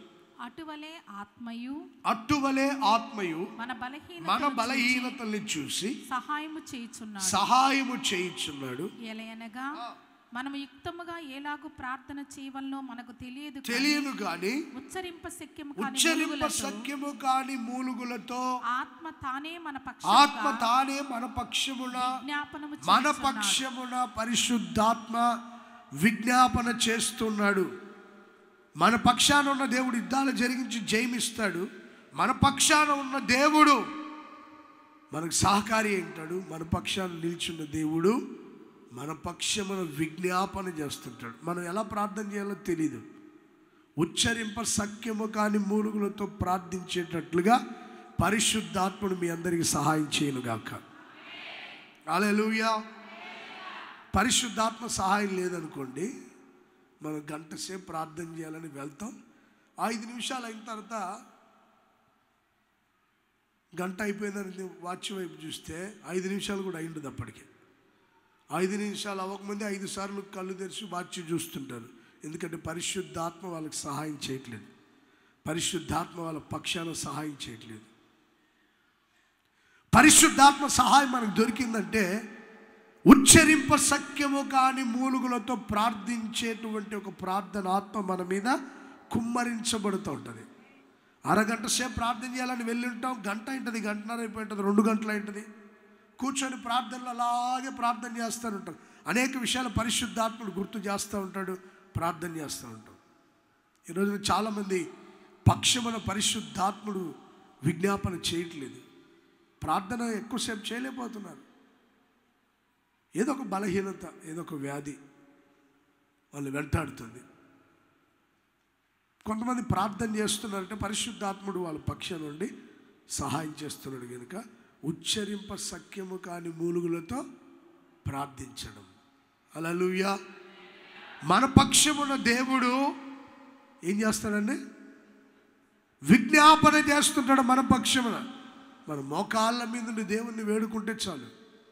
అటువలే ఆత్మయు మన బలహీనతల్ని చూసి సహాయము చేయుచున్నాడు. ఎలయనగా మనము యుక్తముగా ఎలాగూ ప్రార్థన చేయవలనో మనకు తెలియదు గాని ఉచ్చరింప శక్యము కాని మూలుగులతో ఆత్మ తానే మన పక్షమున పరిశుద్ధాత్మ విజ్ఞాపన చేస్తున్నాడు. మన పక్షాన ఉన్న దేవుడు యుద్ధాలు జరిగించి జయమిస్తాడు. మన పక్షాన ఉన్న దేవుడు మనకు సహకారి ఏంటాడు. మన పక్షాన నిలిచున్న దేవుడు మన పక్షమున విజ్ఞాపన చేస్తుంటాడు. మనం ఎలా ప్రార్థన చేయాలో తెలీదు. ఉచ్చరింప సఖ్యము కాని మూలుగులతో ప్రార్థించేటట్లుగా పరిశుద్ధాత్ముడు మీ అందరికీ సహాయం చేయనుగాక. హల్లెలూయా. పరిశుద్ధాత్మ సహాయం లేదనుకోండి, మనం గంట సేపు ప్రార్థన చేయాలని వెళ్తాం. 5 నిమిషాలు అయిన తర్వాత గంట అయిపోయిందని వాచ్ వైపు చూస్తే 5 నిమిషాలు కూడా అయిండదు. అప్పటికే 5 నిమిషాలు అవ్వకముందే 5 సార్లు కళ్ళు తెరిచి వాచ్ చూస్తుంటారు. ఎందుకంటే పరిశుద్ధాత్మ వాళ్ళకి సహాయం చేయట్లేదు. పరిశుద్ధాత్మ వాళ్ళ పక్షాన సహాయం చేయట్లేదు. పరిశుద్ధాత్మ సహాయం మనకు దొరికిందంటే ఉచ్చరింప సఖ్యము కాని మూలుగులతో ప్రార్థించేటువంటి ఒక ప్రార్థన ఆత్మ మన మీద కుమ్మరించబడుతూ ఉంటుంది. అరగంట సేపు ప్రార్థన చేయాలని వెళ్ళి ఉంటాం, గంట ఉంటుంది, గంటన్నర అయిపోయి ఉంటుంది, 2 గంటలు అవుతుంది. కూర్చొని ప్రార్థనలు అలాగే ప్రార్థన చేస్తూ ఉంటాం. అనేక విషయాలు పరిశుద్ధాత్ముడు గుర్తు చేస్తూ ఉంటాడు, ప్రార్థన చేస్తూ ఉంటాం. ఈరోజు చాలామంది పక్షమున పరిశుద్ధాత్ముడు విజ్ఞాపన చేయట్లేదు. ప్రార్థన ఎక్కువసేపు చేయలేకపోతున్నారు. ఏదో ఒక బలహీనత, ఏదో ఒక వ్యాధి వాళ్ళు వెంటాడుతుంది. కొంతమంది ప్రార్థన చేస్తున్నారంటే పరిశుద్ధాత్ముడు వాళ్ళ పక్షం నుండి సహాయం చేస్తున్నాడు కనుక ఉచ్చరింప సఖ్యము కాని మూలుగులతో ప్రార్థించడం. హల్లెలూయా. మన పక్షమున దేవుడు ఏం చేస్తాడండి? విజ్ఞాపన చేస్తుంటాడు మన పక్షమున. మన మోకాళ్ళ మీద నుండి దేవుణ్ణి వేడుకుంటే చాలు,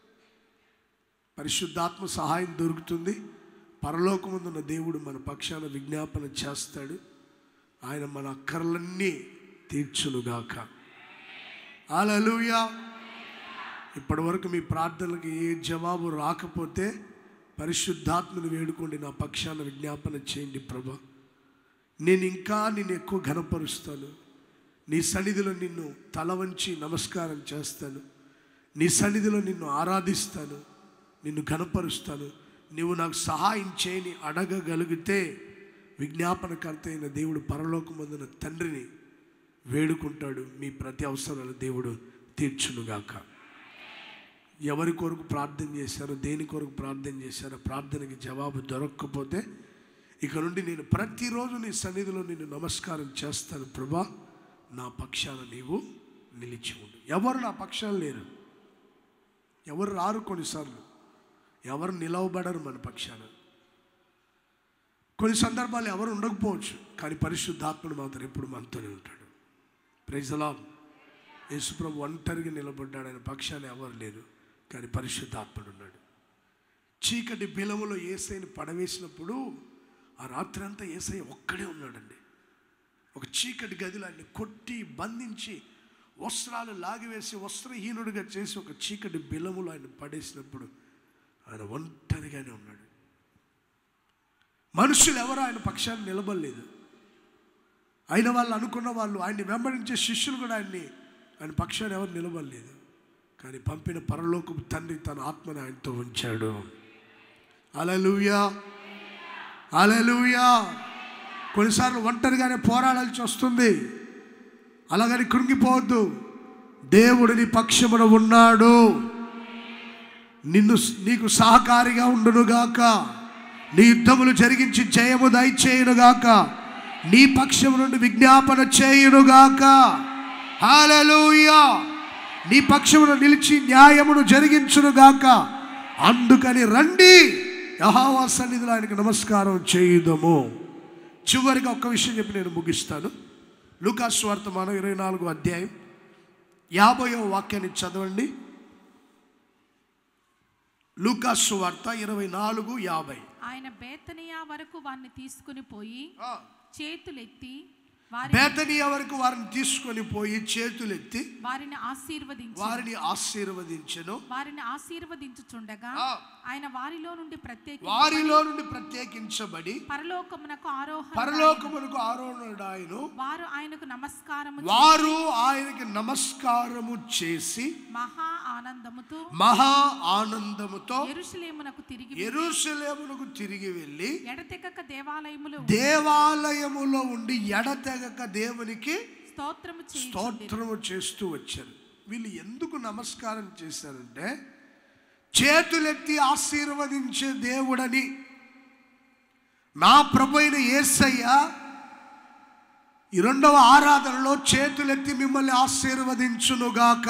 పరిశుద్ధాత్మ సహాయం దొరుకుతుంది. పరలోకముందున్న దేవుడు మన పక్షాన విజ్ఞాపన చేస్తాడు. ఆయన మన అక్కర్లన్నీ తీర్చునుగాక. హల్లెలూయా. ఇప్పటి వరకు మీ ప్రార్థనలకు ఏ జవాబు రాకపోతే పరిశుద్ధాత్మను వేడుకోండి, నా పక్షాన విజ్ఞాపన చేయండి. ప్రభా, నేను ఇంకా నిన్ను ఎక్కువ ఘనపరుస్తాను. నీ సన్నిధిలో నిన్ను తల వంచి నమస్కారం చేస్తాను. నీ సన్నిధిలో నిన్ను ఆరాధిస్తాను, నిన్ను ఘనపరుస్తాను. నువ్వు నాకు సహాయం చేయని అడగగలిగితే విజ్ఞాపనకర్త అయిన దేవుడు పరలోకమందున తండ్రిని వేడుకుంటాడు. మీ ప్రతి అవసరాలు దేవుడు తీర్చునుగాక. ఎవరి కొరకు ప్రార్థన చేశారో, దేని కొరకు ప్రార్థన చేశారో, ప్రార్థనకి జవాబు దొరకకపోతే ఇక నుండి నేను ప్రతిరోజు నీ సన్నిధిలో నిన్ను నమస్కారం చేస్తాను. ప్రభా, నా పక్షాన నీవు నిలిచి ఉండు. ఎవరు నా పక్షాన లేరు, ఎవరు రారు, కొన్నిసార్లు ఎవరు నిలవబడరు మన పక్షాన. కొన్ని సందర్భాలు ఎవరు ఉండకపోవచ్చు, కానీ పరిశుద్ధాత్ముడు మాత్రం ఎప్పుడు మనతోనే ఉంటాడు. Praise the lord. యేసుప్రభు ఒంటరిగా నిలబడ్డాడు, ఆయన పక్షాన ఎవరు లేరు, కానీ పరిశుద్ధాత్ముడు ఉన్నాడు. చీకటి బిలములో యేసయ్యను పడవేసినప్పుడు ఆ రాత్రి అంతా యేసయ్య ఒక్కడే ఉన్నాడండి. ఒక చీకటి గదిలో ఆయన్ని కొట్టి బంధించి వస్త్రాలు లాగివేసి వస్త్రహీనుడిగా చేసి ఒక చీకటి బిలములో ఆయన పడేసినప్పుడు ఆయన ఒంటరిగానే ఉన్నాడు. మనుషులు ఎవరు ఆయన పక్షాన్ని నిలబడలేదు. అయిన వాళ్ళు అనుకున్న వాళ్ళు, ఆయన్ని వెంబడించే శిష్యులు కూడా ఆయన పక్షాన్ని ఎవరు నిలబడలేదు. కానీ పంపిన పరలోకపు తండ్రి తన ఆత్మను ఆయనతో ఉంచాడు. హల్లెలూయా, హల్లెలూయా. కొన్నిసార్లు ఒంటరిగానే పోరాడాల్సి వస్తుంది. అలాగని కృంగిపోవద్దు. దేవుడు నీ పక్షమున ఉన్నాడు. నీకు సహకారిగా ఉండునుగాక. నీ యుద్ధములు జరిగించి జయము దయచేయునుగాక. నీ పక్షము నుండి విజ్ఞాపన చేయునుగాక. హల్లెలూయా. నీ పక్షమును నిలిచి న్యాయమును జరిగించునుగాక. అందుకని రండి, యెహోవా సన్నిధిలో ఆయనకు నమస్కారం చేయుదము. చివరిగా ఒక్క విషయం చెప్పి నేను ముగిస్తాను. లూకాసు సువార్త 24వ అధ్యాయం 50వ వాక్యాన్ని చదవండి. లూకాసు సువార్త 24:50. ఆయన బేతనియా వరకు వారిని తీసుకుని పోయి చేతులెత్తి బేతనియా వరకు వారిని తీసుకొని పోయి చేతులెత్తి వారిని ఆశీర్వదించెను. వారిని ఆశీర్వదించుచుండగా ఆయన వారిలో నుండి ప్రత్యేకించబడి పరలోకమునకు ఆరోహణుడాయను. వారు ఆయనకు నమస్కారము చేసి మహా ఆనందముతో యెరూషలేమునకు తిరిగి వెళ్ళి ఎడతెగక దేవాలయములో ఉండి దేవునికి స్తోత్రము చేస్తూ వచ్చారు. వీళ్ళు ఎందుకు నమస్కారం చేశారంటే, చేతులెత్తి ఆశీర్వదించే దేవుడని, నా ప్రభువైన యేసయ్య ఈ రెండవ ఆరాధనలో చేతులెత్తి మిమ్మల్ని ఆశీర్వదించునుగాక.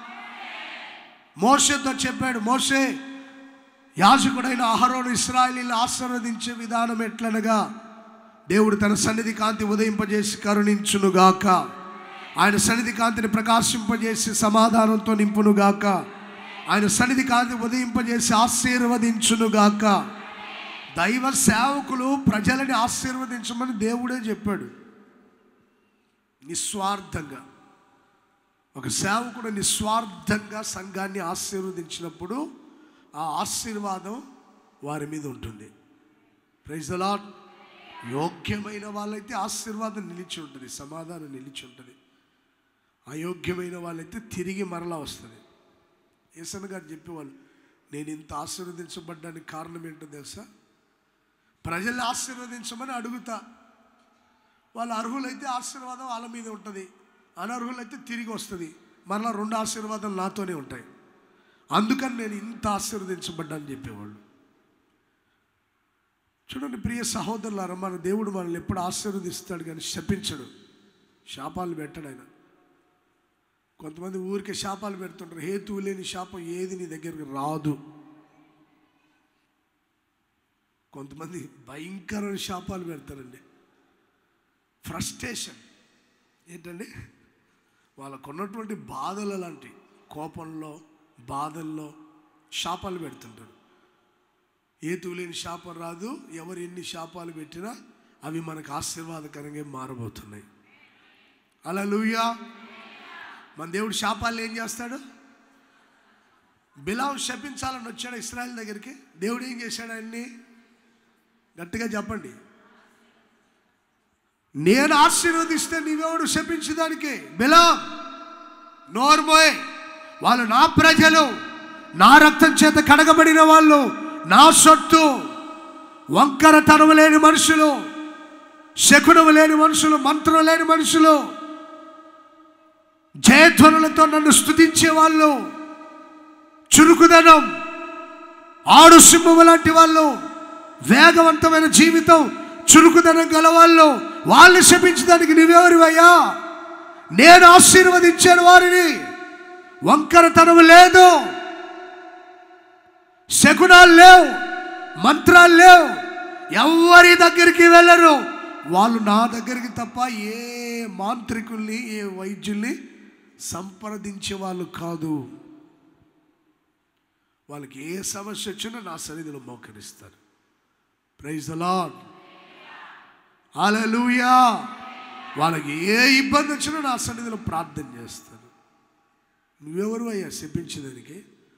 మోషేతో చెప్పాడు, మోషే యాజకుడైన అహరోను ఇశ్రాయేలీయులను ఆశీర్వదించే విధానం ఎట్లనగా, దేవుడు తన సన్నిధి కాంతి ఉదయింపజేసి కరుణించునుగాక, ఆయన సన్నిధి కాంతిని ప్రకాశింపజేసి సమాధానంతో నింపునుగాక, ఆయన సన్నిధి కాంతి ఉదయింపజేసి ఆశీర్వదించునుగాక. దైవ సేవకులు ప్రజలని ఆశీర్వదించమని దేవుడే చెప్పాడు. నిస్వార్థంగా ఒక సేవకుడు నిస్వార్థంగా సంఘాన్ని ఆశీర్వదించినప్పుడు ఆ ఆశీర్వాదం వారి మీద ఉంటుంది. Praise the lord. యోగ్యమైన వాళ్ళైతే ఆశీర్వాదం నిలిచి ఉంటుంది, సమాధానం నిలిచి ఉంటుంది. అయోగ్యమైన వాళ్ళైతే తిరిగి మరలా వస్తుంది. యేసన్న గారు చెప్పేవాళ్ళు, నేను ఇంత ఆశీర్వదించబడ్డానికి కారణం ఏంటో తెలుసా? ప్రజల్ని ఆశీర్వదించమని అడుగుతా, వాళ్ళు అర్హులైతే ఆశీర్వాదం వాళ్ళ మీద ఉంటుంది, అనర్హులైతే తిరిగి వస్తుంది. మరలా 2 ఆశీర్వాదాలు నాతోనే ఉంటాయి. అందుకని నేను ఇంత ఆశీర్వదించబడ్డాని చెప్పేవాళ్ళు. చూడండి ప్రియ సహోదరులారా, మన దేవుడు మనల్ని ఎప్పుడు ఆశీర్వదిస్తాడు కానీ శపించడు, శాపాలు పెట్టడు ఆయన. కొంతమంది ఊరికే శాపాలు పెడుతుంటారు. హేతువు లేని శాపం ఏది నీ దగ్గరికి రాదు. కొంతమంది భయంకరమైన శాపాలు పెడతారండి. ఫ్రస్ట్రేషన్ ఏంటండి, వాళ్ళకు ఉన్నటువంటి బాధలు లాంటి కోపంలో బాధల్లో శాపాలు పెడుతుంటారు. హేతువు లేని శాపం రాదు. ఎవరు ఎన్ని శాపాలు పెట్టినా అవి మనకు ఆశీర్వాదకరంగా మారబోతున్నాయి. హల్లెలూయా. మన దేవుడు శాపాలు ఏం చేస్తాడు? బిలాము శపించాలని వచ్చాడు ఇశ్రాయేలు దగ్గరికి. దేవుడు ఏం చేశాడు? ఆయన్ని గట్టిగా చెప్పండి. నేను ఆశీర్వదిస్తే నీవెవడు శపించడానికి? బిలాం, నోర్మోయ్, వాళ్ళు నా ప్రజలు, నా రక్తం చేత కడగబడిన వాళ్ళు, నా సొత్తు. వంకరతనము లేని మనుషులు, శకునము లేని మనుషులు, మంత్రం లేని మనుషులు, జయధ్వనులతో నన్ను స్తుతించే వాళ్ళు, చురుకుదనం, ఆడు సింహము లాంటి వాళ్ళు, వేగవంతమైన జీవితం, చురుకుదనం గలవాళ్ళు, వాళ్ళని శపించడానికి నువ్వెవరివయ్యా? నేను ఆశీర్వదించాను వారిని. వంకరతనము లేదు, శకునాలు లేవు, మంత్రాలు లేవు, ఎవరి దగ్గరికి వెళ్ళరు. వాళ్ళు నా దగ్గరికి తప్ప ఏ మాంత్రికుల్ని ఏ వైద్యుల్ని సంప్రదించే వాళ్ళు కాదు. వాళ్ళకి ఏ సమస్య వచ్చినా నా సన్నిధిలో మోకరిస్తారు. Praise the lord. హల్లెలూయా. వాళ్ళకి ఏ ఇబ్బంది వచ్చినా నా సన్నిధిలో ప్రార్థన చేస్తారు. నువ్వెవరు అయ్యా శపించడానికి?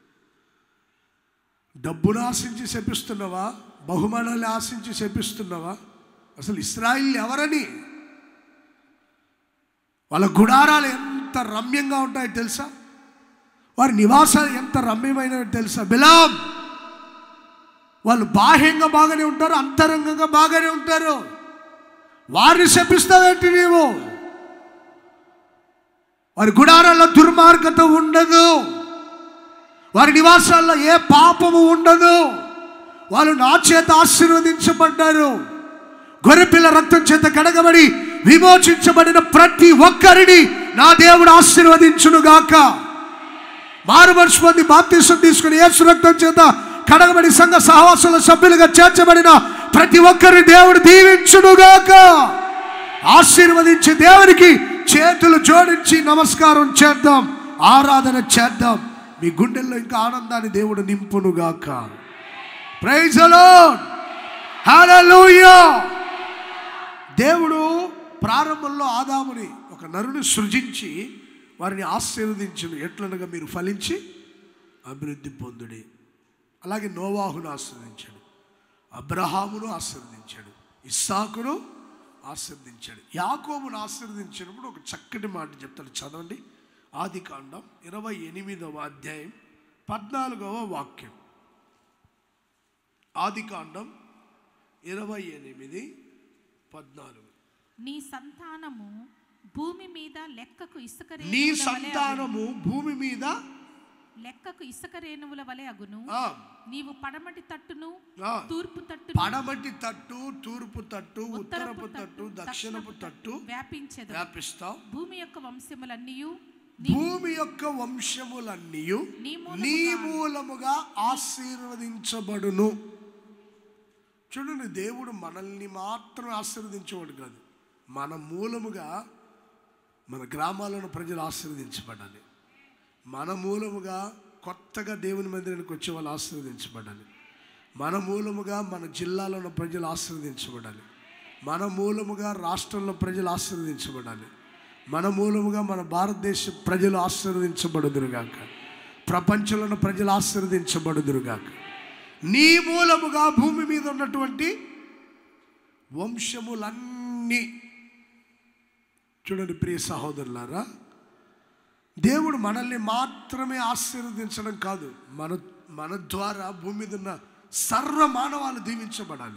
డబ్బును ఆశించి శపిస్తున్నావా? బహుమానాలు ఆశించి శపిస్తున్నావా? అసలు ఇశ్రాయేలు ఎవరని? వాళ్ళ గుడారాలు ఎంత రమ్యంగా ఉంటాయో తెలుసా? వారి నివాసాలు ఎంత రమ్యమైనవి తెలుసా? బిలాం, వాళ్ళు బాహ్యంగా బాగానే ఉంటారు, అంతరంగంగా బాగానే ఉంటారు. వారిని శపిస్తావేంటి నీవు? వారి గుడారాల్లో దుర్మార్గత ఉండదు, వారి నివాసాల్లో ఏ పాపము ఉండదు. వాళ్ళు నా చేత ఆశీర్వదించబడ్డారు. గొర్రెపిల్ల రక్తం చేత కడగబడి విమోచించబడిన ప్రతి ఒక్కరిని నా దేవుడు ఆశీర్వదించునుగాక. మారు మనసు పొంది బాప్తిసం తీసుకుని యేసు రక్తం చేత కడగబడి సంఘ సహవాసుల సభ్యులుగా చేర్చబడిన ప్రతి ఒక్కరిని దేవుడు దీవించునుగాక. ఆశీర్వదించే దేవునికి చేతులు జోడించి నమస్కారం చేద్దాం, ఆరాధన చేద్దాం. మీ గుండెల్లో ఇంకా ఆనందాన్ని దేవుడు నింపునుగాక. ప్రైజ్ ది లార్డ్, హల్లెలూయా. దేవుడు ప్రారంభంలో ఆదాముని ఒక నరుని సృజించి వారిని ఆశీర్వదించును. ఎట్లనగా మీరు ఫలించి అభివృద్ధి పొందుడి. అలాగే నోవాహును ఆశీర్వదించాడు, అబ్రహామును ఆశీర్వదించాడు, ఇస్సాకును ఆశీర్వదించాడు. యాకోబును ఆశీర్వదించినప్పుడు ఒక చక్కటి మాట చెప్తాడు, చదవండి. ఆదికాండం 28వ అధ్యాయం 14వ వాక్యం. ఆదికాండం 28:14. నీ సంతానము భూమి మీద లెక్కకు ఇసుక రేణువుల వలె అగును. నీవు పడమటి తట్టును తూర్పు తట్టు ఉత్తరపు తట్టు దక్షిణపు తట్టు వ్యాపిస్తావు. భూమి యొక్క వంశములన్నీయు నీ మూలముగా ఆశీర్వదించబడును. చూడండి, దేవుడు మనల్ని మాత్రం ఆశీర్వదించేవాడు కాదు, మన మూలముగా మన గ్రామాలను ప్రజలు ఆశీర్వదించబడాలి. మన మూలముగా కొత్తగా దేవుని మందిరానికి వచ్చే వాళ్ళు ఆశీర్వదించబడాలి. మన మూలముగా మన జిల్లాలో ఉన్న ప్రజలు ఆశీర్వదించబడాలి. మన మూలముగా రాష్ట్రంలో ప్రజలు ఆశీర్వదించబడాలి. మన మూలముగా మన భారతదేశ ప్రజలు ఆశీర్వదించబడుదురుగాక. ప్రపంచంలో ఉన్న ప్రజలు ఆశీర్వదించబడుదురుగాక. నీ మూలముగా భూమి మీద ఉన్నటువంటి వంశములన్నీ. చూడండి ప్రియ సహోదరులారా, దేవుడు మనల్ని మాత్రమే ఆశీర్వదించడం కాదు, మన ద్వారా భూమి మీద ఉన్న సర్వ మానవాలు దీవించబడాలి.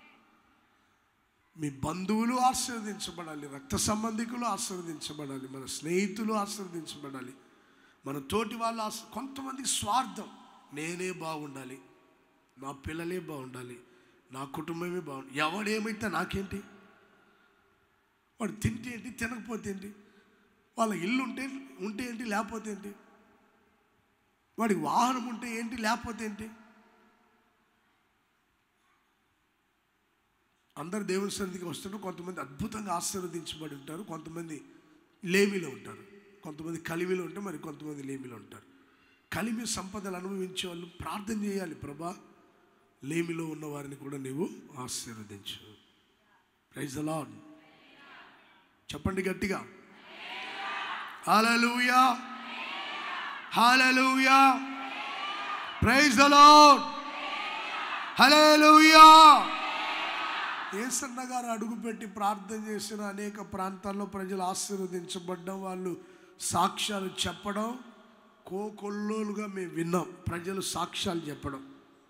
మీ బంధువులు ఆశీర్వదించబడాలి, రక్త సంబంధికులు ఆశీర్వదించబడాలి, మన స్నేహితులు ఆశీర్వదించబడాలి, మన తోటి వాళ్ళు కొంతమంది స్వార్థం, నేనే బాగుండాలి, నా పిల్లలే బాగుండాలి, నా కుటుంబమే బాగుండాలి, ఎవడేమైతే నాకేంటి, వాడు తింటే ఏంటి తినకపోతే ఏంటి, వాళ్ళ ఇల్లు ఉంటే ఏంటి లేకపోతే ఏంటి, వాడికి వాహనం ఉంటే ఏంటి లేకపోతే ఏంటి. అందరు దేవుని సన్నిధికి వస్తుంటే కొంతమంది అద్భుతంగా ఆశీర్వదించబడి ఉంటారు, కొంతమంది లేమిలో ఉంటారు, కొంతమంది కలిమిలో ఉంటే మరి కొంతమంది లేమిలో ఉంటారు. కలిమి సంపదలు అనుభవించే వాళ్ళు ప్రార్థన చేయాలి, ప్రభా లేమిలో ఉన్న వారిని కూడా నీవు ఆశీర్వదించు. ప్రైజ్ ది లార్డ్, చెప్పండి గట్టిగా, హల్లెలూయా హల్లెలూయా. ప్రైజ్ ది లార్డ్, హల్లెలూయా. యేసన్న గారు అడుగుపెట్టి ప్రార్థన చేసిన అనేక ప్రాంతాల్లో ప్రజలు ఆశీర్వదించబడ్డం, వాళ్ళు సాక్ష్యాలు చెప్పడం కోకొల్లోలుగా మేము విన్నాం. ప్రజలు సాక్ష్యాలు చెప్పడం,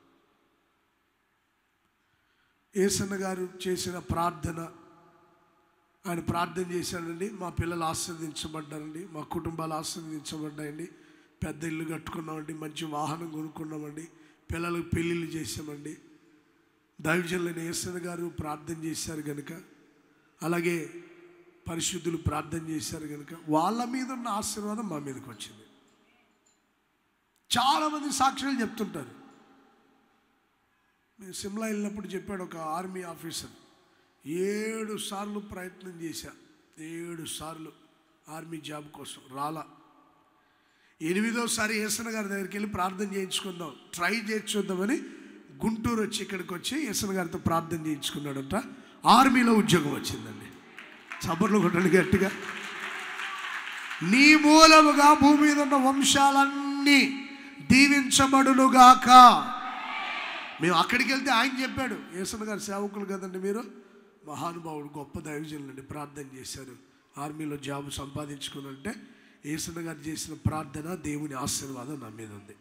యేసన్న గారు చేసిన ప్రార్థన, ఆయన ప్రార్థన చేశానండి, మా పిల్లలు ఆశీర్వదించబడ్డారండి, మా కుటుంబాలు ఆశీర్వదించబడ్డాయండి, పెద్ద ఇల్లు కట్టుకున్నామండి, మంచి వాహనం కొనుక్కున్నామండి, పిల్లలకు పెళ్ళిళ్ళు చేసామండి. దైవజనులైన యేసన్న గారు ప్రార్థన చేశారు కనుక, అలాగే పరిశుద్ధులు ప్రార్థన చేశారు కనుక వాళ్ళ మీద ఉన్న ఆశీర్వాదం మా మీదకి వచ్చింది. చాలామంది సాక్ష్యాలు చెప్తుంటారు. నేను సిమ్లా వెళ్ళినప్పుడు చెప్పాడు ఒక ఆర్మీ ఆఫీసర్, 7 సార్లు ప్రయత్నం చేశా, 7 సార్లు ఆర్మీ జాబ్ కోసం రాలా. 8వసారి యేసన్న గారి దగ్గరికి వెళ్ళి ప్రార్థన చేయించుకుందాం, ట్రై చేసి చూద్దామని గుంటూరు వచ్చి ఇక్కడికి వచ్చి యేసన్న గారితో ప్రార్థన చేయించుకున్నాడంట. ఆర్మీలో ఉద్యోగం వచ్చిందండి. చప్పట్లు కొట్టండి గట్టిగా. నీ మూలముగా భూమి మీద ఉన్న వంశాలన్నీ దీవించబడునుగాక. మేము అక్కడికి వెళ్తే ఆయన చెప్పాడు, యేసన్న గారి సేవకులు కదండి మీరు, మహానుభావుడు గొప్ప దైవజనులండి, ప్రార్థన చేశారు, ఆర్మీలో జాబ్ సంపాదించుకున్నంటే యేసన్న గారు చేసిన ప్రార్థన దేవుని ఆశీర్వాదం నా మీద ఉంది.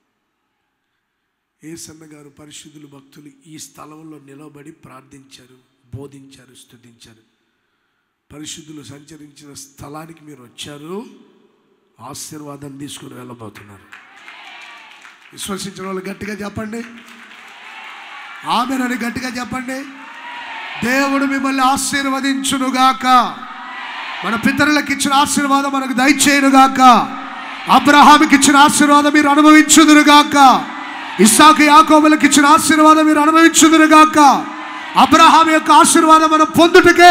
యేసన్న గారు పరిశుద్ధులు భక్తులు ఈ స్థలంలో నిలబడి ప్రార్థించారు, బోధించారు, స్తుతించారు. పరిశుద్ధులు సంచరించిన స్థలానికి మీరు వచ్చారు, ఆశీర్వాదం తీసుకుని వెళ్ళబోతున్నారు. విశ్వసించిన వాళ్ళు గట్టిగా చెప్పండి, ఆమేనని గట్టిగా చెప్పండి. దేవుడు మిమ్మల్ని ఆశీర్వదించునుగాక. మన పితరులకు ఇచ్చిన ఆశీర్వాదం మనకు దయచేయునుగాక. అబ్రహాముకి ఇచ్చిన ఆశీర్వాదం మీరు అనుభవించుదురుగాక. ఇస్సాకు యాకోబులకు ఇచ్చిన ఆశీర్వాదం మీరు అనుభవించుదురుగాక. అబ్రహాం యొక్క ఆశీర్వాదం మనం పొందుటకే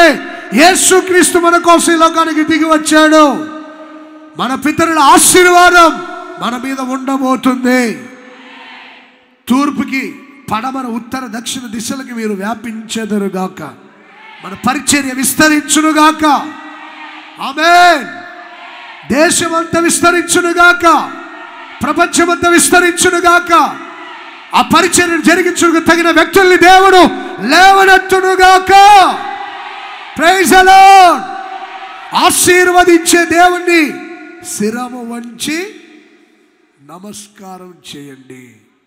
యేసుక్రీస్తు మన కోసం ఈ లోకానికి దిగి వచ్చాడు. మన పితరుల ఆశీర్వాదం మన మీద ఉండబోతుంది. తూర్పుకి, పడమర, ఉత్తర, దక్షిణ దిశలకి మీరు వ్యాపించెదరుగాక. మన పరిచర్య విస్తరించునుగాక. ఆమేన్. దేశమంతా విస్తరించునుగాక. ప్రపంచమంతా విస్తరించునుగాక. ఆ పరిచర్యను జరిగించుకు తగిన వ్యక్తుల్ని దేవుడు లేవనెత్తునుగాక. Praise the lord. ఆశీర్వదించే దేవుణ్ణి శిరము వంచి నమస్కారం చేయండి.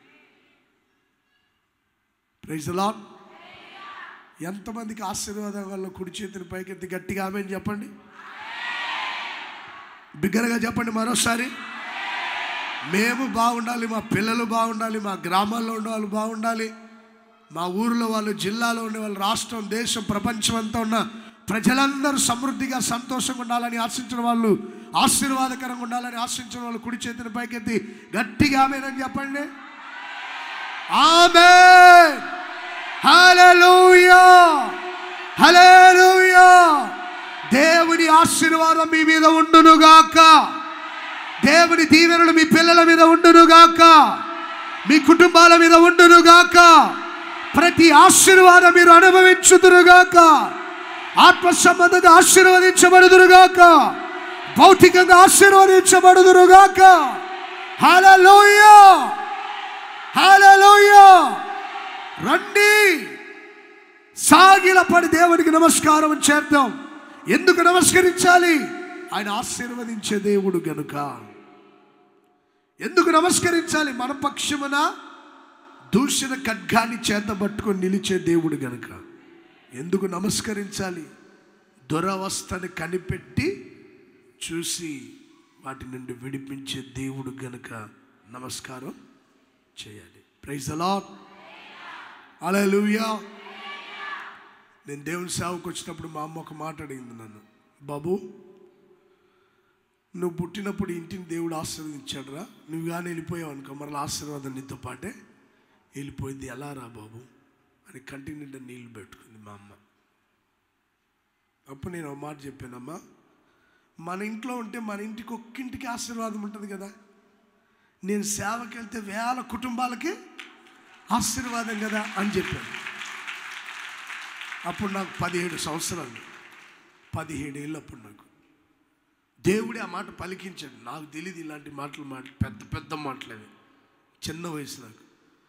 Praise the lord. ఎంతమందికి ఆశీర్వాదం వల్ల కుడి చేతిని పైకెత్తి గట్టిగా ఆమేన్ చెప్పండి. బిగ్గరగా చెప్పండి మరోసారి. మేము బాగుండాలి, మా పిల్లలు బాగుండాలి, మా గ్రామాల్లో ఉండే వాళ్ళు బాగుండాలి, మా ఊరిలో వాళ్ళు, జిల్లాలో ఉండే వాళ్ళు, రాష్ట్రం, దేశం, ప్రపంచం అంతా ఉన్న ప్రజలందరూ సమృద్ధిగా సంతోషంగా ఉండాలని ఆశించిన వాళ్ళు, ఆశీర్వాదకరంగా ఉండాలని ఆశించిన వాళ్ళు కుడి చేతిని పైకెత్తి గట్టిగా ఆమేన్ అని చెప్పండి. ఆమేన్. హల్లెలూయా, హల్లెలూయా. దేవుని ఆశీర్వాదం మీ మీద ఉండునుగాక. దేవుని దీవెనలు మీ పిల్లల మీద ఉండునుగాక. మీ కుటుంబాల మీద ఉండునుగాక. ప్రతి ఆశీర్వాదం మీరు అనుభవించుదురుగాక. ఆత్మ సంబంధంగా ఆశీర్వదించబడుదురుగాక. భౌతికంగా ఆశీర్వదించబడుదురుగాక. హల్లెలూయా, హల్లెలూయా. రండి, సాగిలపడి దేవునికి నమస్కారం చేద్దాం. ఎందుకు నమస్కరించాలి? ఆయన ఆశీర్వదించే దేవుడు గనుక. ఎందుకు నమస్కరించాలి? మన పక్షమున దూషణ ఖడ్గాన్ని చేత పట్టుకొని నిలిచే దేవుడు గనుక. ఎందుకు నమస్కరించాలి? దురవస్థని కనిపెట్టి చూసి వాటి నుండి విడిపించే దేవుడు గనుక నమస్కారం చేయాలి. Praise the lord. హల్లెలూయా. నేను దేవుని సేవకు వచ్చినప్పుడు మా అమ్మ ఒక మాట అడిగింది నన్ను. బాబు, నువ్వు పుట్టినప్పుడు ఇంటిని దేవుడు ఆశీర్వదించాడు రా, నువ్వు కానీ వెళ్ళిపోయావు అనుకో, మరలా ఆశీర్వాదం నీతో పాటే వెళ్ళిపోయింది, ఎలా రా బాబు అని కంటి నిండా నీళ్ళు పెట్టుకుంది మా అమ్మ. అప్పుడు నేను ఒక మాట చెప్పానమ్మా, మన ఇంట్లో ఉంటే మన ఇంటికి ఒక్కింటికి ఆశీర్వాదం ఉంటుంది కదా. నేను సేవకి వెళ్తే వేల కుటుంబాలకి ఆశీర్వాదం కదా అని చెప్పాను. అప్పుడు నాకు 17 సంవత్సరాలు, 17 ఏళ్ళు. అప్పుడు నాకు దేవుడే ఆ మాట పలికించాడు. నాకు తెలియదు ఇలాంటి మాటలు పెద్ద పెద్ద మాటలేవి, చిన్న వయసు నాకు.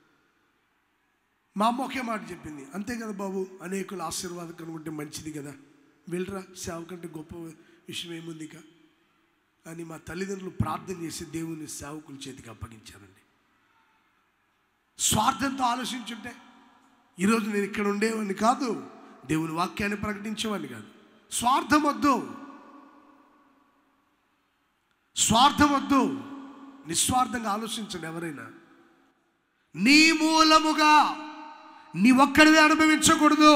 మా అమ్మ ఒకే మాట చెప్పింది, అంతే కదా బాబు, అనేకులు ఆశీర్వాదం కనుకుంటే మంచిది కదా, వెళ్ళరా, సేవ కంటే గొప్ప విషయం ఏముంది ఇక అని మా తల్లిదండ్రులు ప్రార్థన చేసి దేవుని సేవకుల చేతికి అప్పగించానండి. స్వార్థంతో ఆలోచించుంటే ఈరోజు నేను ఇక్కడ ఉండేవాడిని కాదు, దేవుని వాక్యాన్ని ప్రకటించేవాడిని కాదు. స్వార్థం వద్దు, స్వార్థం వద్దు. నిస్వార్థంగా ఆలోచించండి. ఎవరైనా నీ మూలముగా నీ ఒక్కడివే అనుభవించకూడదు.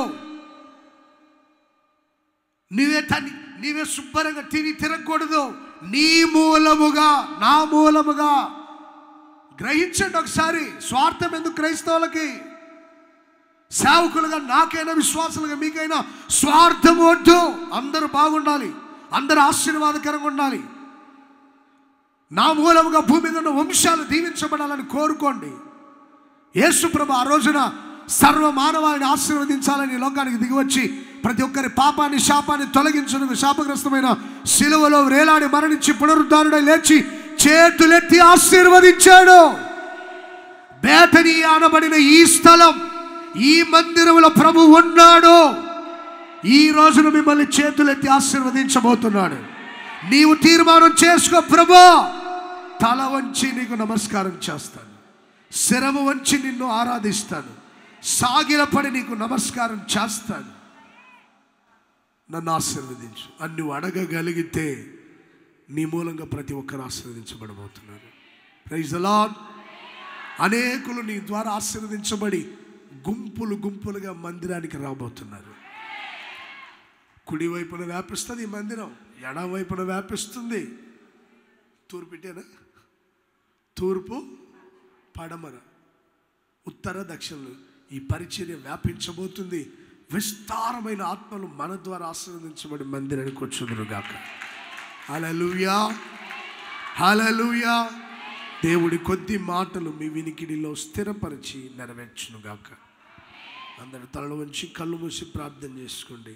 నీవే శుభ్రంగా తిరగకూడదు. నీ మూలముగా, నా మూలముగా. గ్రహించండి ఒకసారి. స్వార్థం ఎందుకు క్రైస్తవులకి? సేవకులుగా నాకైనా, విశ్వాసులుగా మీకైనా స్వార్థం వద్దు. అందరూ బాగుండాలి, అందరూ ఆశీర్వాదకరంగా ఉండాలి. నా మూలముగా భూమి మీద ఉన్న వంశాలు దీవించబడాలని కోరుకోండి. యేసు ప్రభు ఆ రోజున సర్వ మానవాళిని ఆశీర్వదించాలని లోకానికి దిగివచ్చి ప్రతి ఒక్కరి పాపాన్ని, శాపాన్ని తొలగించడానికి శాపగ్రస్తమైన శిలువలో వేలాడి మరణించి పునరుద్ధారుడై లేచి చేతులెత్తి ఆశీర్వదించాడు. బేతనీ అనబడిన ఈ స్థలం, ఈ మందిరంలో ప్రభు ఉన్నాడు. ఈ రోజున మిమ్మల్ని చేతులెత్తి ఆశీర్వదించబోతున్నాడు. నీవు తీర్మానం చేసుకో, ప్రభు తల వంచి నీకు నమస్కారం చేస్తాను, శిరము వంచి నిన్ను ఆరాధిస్తాను, సాగిలపడి నీకు నమస్కారం చేస్తాను, నన్ను ఆశీర్వదించు అని నువ్వు అడగగలిగితే నీ మూలంగా ప్రతి ఒక్కరు ఆశీర్వదించబడబోతున్నారు. Praise the lord. అనేకులు నీ ద్వారా ఆశీర్వదించబడి గుంపులు గుంపులుగా మందిరానికి రాబోతున్నారు. కుడివైపున వ్యాపిస్తుంది ఈ మందిరం, ఎడవైపున వ్యాపిస్తుంది. తూర్పుటేనా? తూర్పు, పడమర, ఉత్తర, దక్షిణలు ఈ పరిచర్య వ్యాపించబోతుంది. విస్తారమైన ఆత్మలు మన ద్వారా ఆశీర్వదించబడి మందిరానికి వచ్చుదురుగాక. హల్లెలూయా, హల్లెలూయా. దేవుడి కొద్ది మాటలు మీ వినికిడిలో స్థిరపరిచి నెరవేర్చునుగాక. అందరి తలలు వంచి కళ్ళు మూసి ప్రార్థన చేసుకోండి.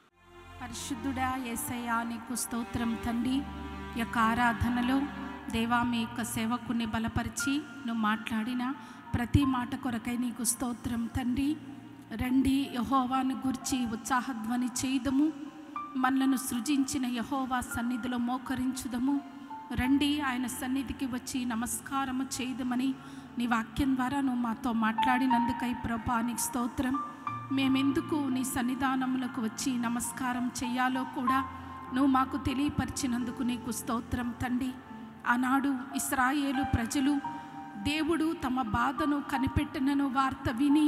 పరిశుద్ధుడా యేసయ్యా, నీకు స్తోత్రం తండ్రి. ఈ యొక్క ఆరాధనలో దేవా మీ యొక్క సేవకుని బలపరిచి నువ్వు మాట్లాడిన ప్రతి మాట కొరకై నీకు స్తోత్రం తండ్రి. రండి, యెహోవాను గురించి ఉత్సాహధ్వని చేయుదము. మనలను సృజించిన యెహోవా సన్నిధిలో మోకరించుదము. రండి, ఆయన సన్నిధికి వచ్చి నమస్కారము చేయుదమని నీ వాక్యం ద్వారా నువ్వు మాతో మాట్లాడినందుకై ప్రభా నీకు స్తోత్రం. మేమెందుకు నీ సన్నిధానములకు వచ్చి నమస్కారం చెయ్యాలో కూడా నువ్వు మాకు తెలియపరిచినందుకు నీకు స్తోత్రం తండ్రి. ఆనాడు ఇశ్రాయేలు ప్రజలు దేవుడు తమ బాధను కనిపెట్టినను వార్త విని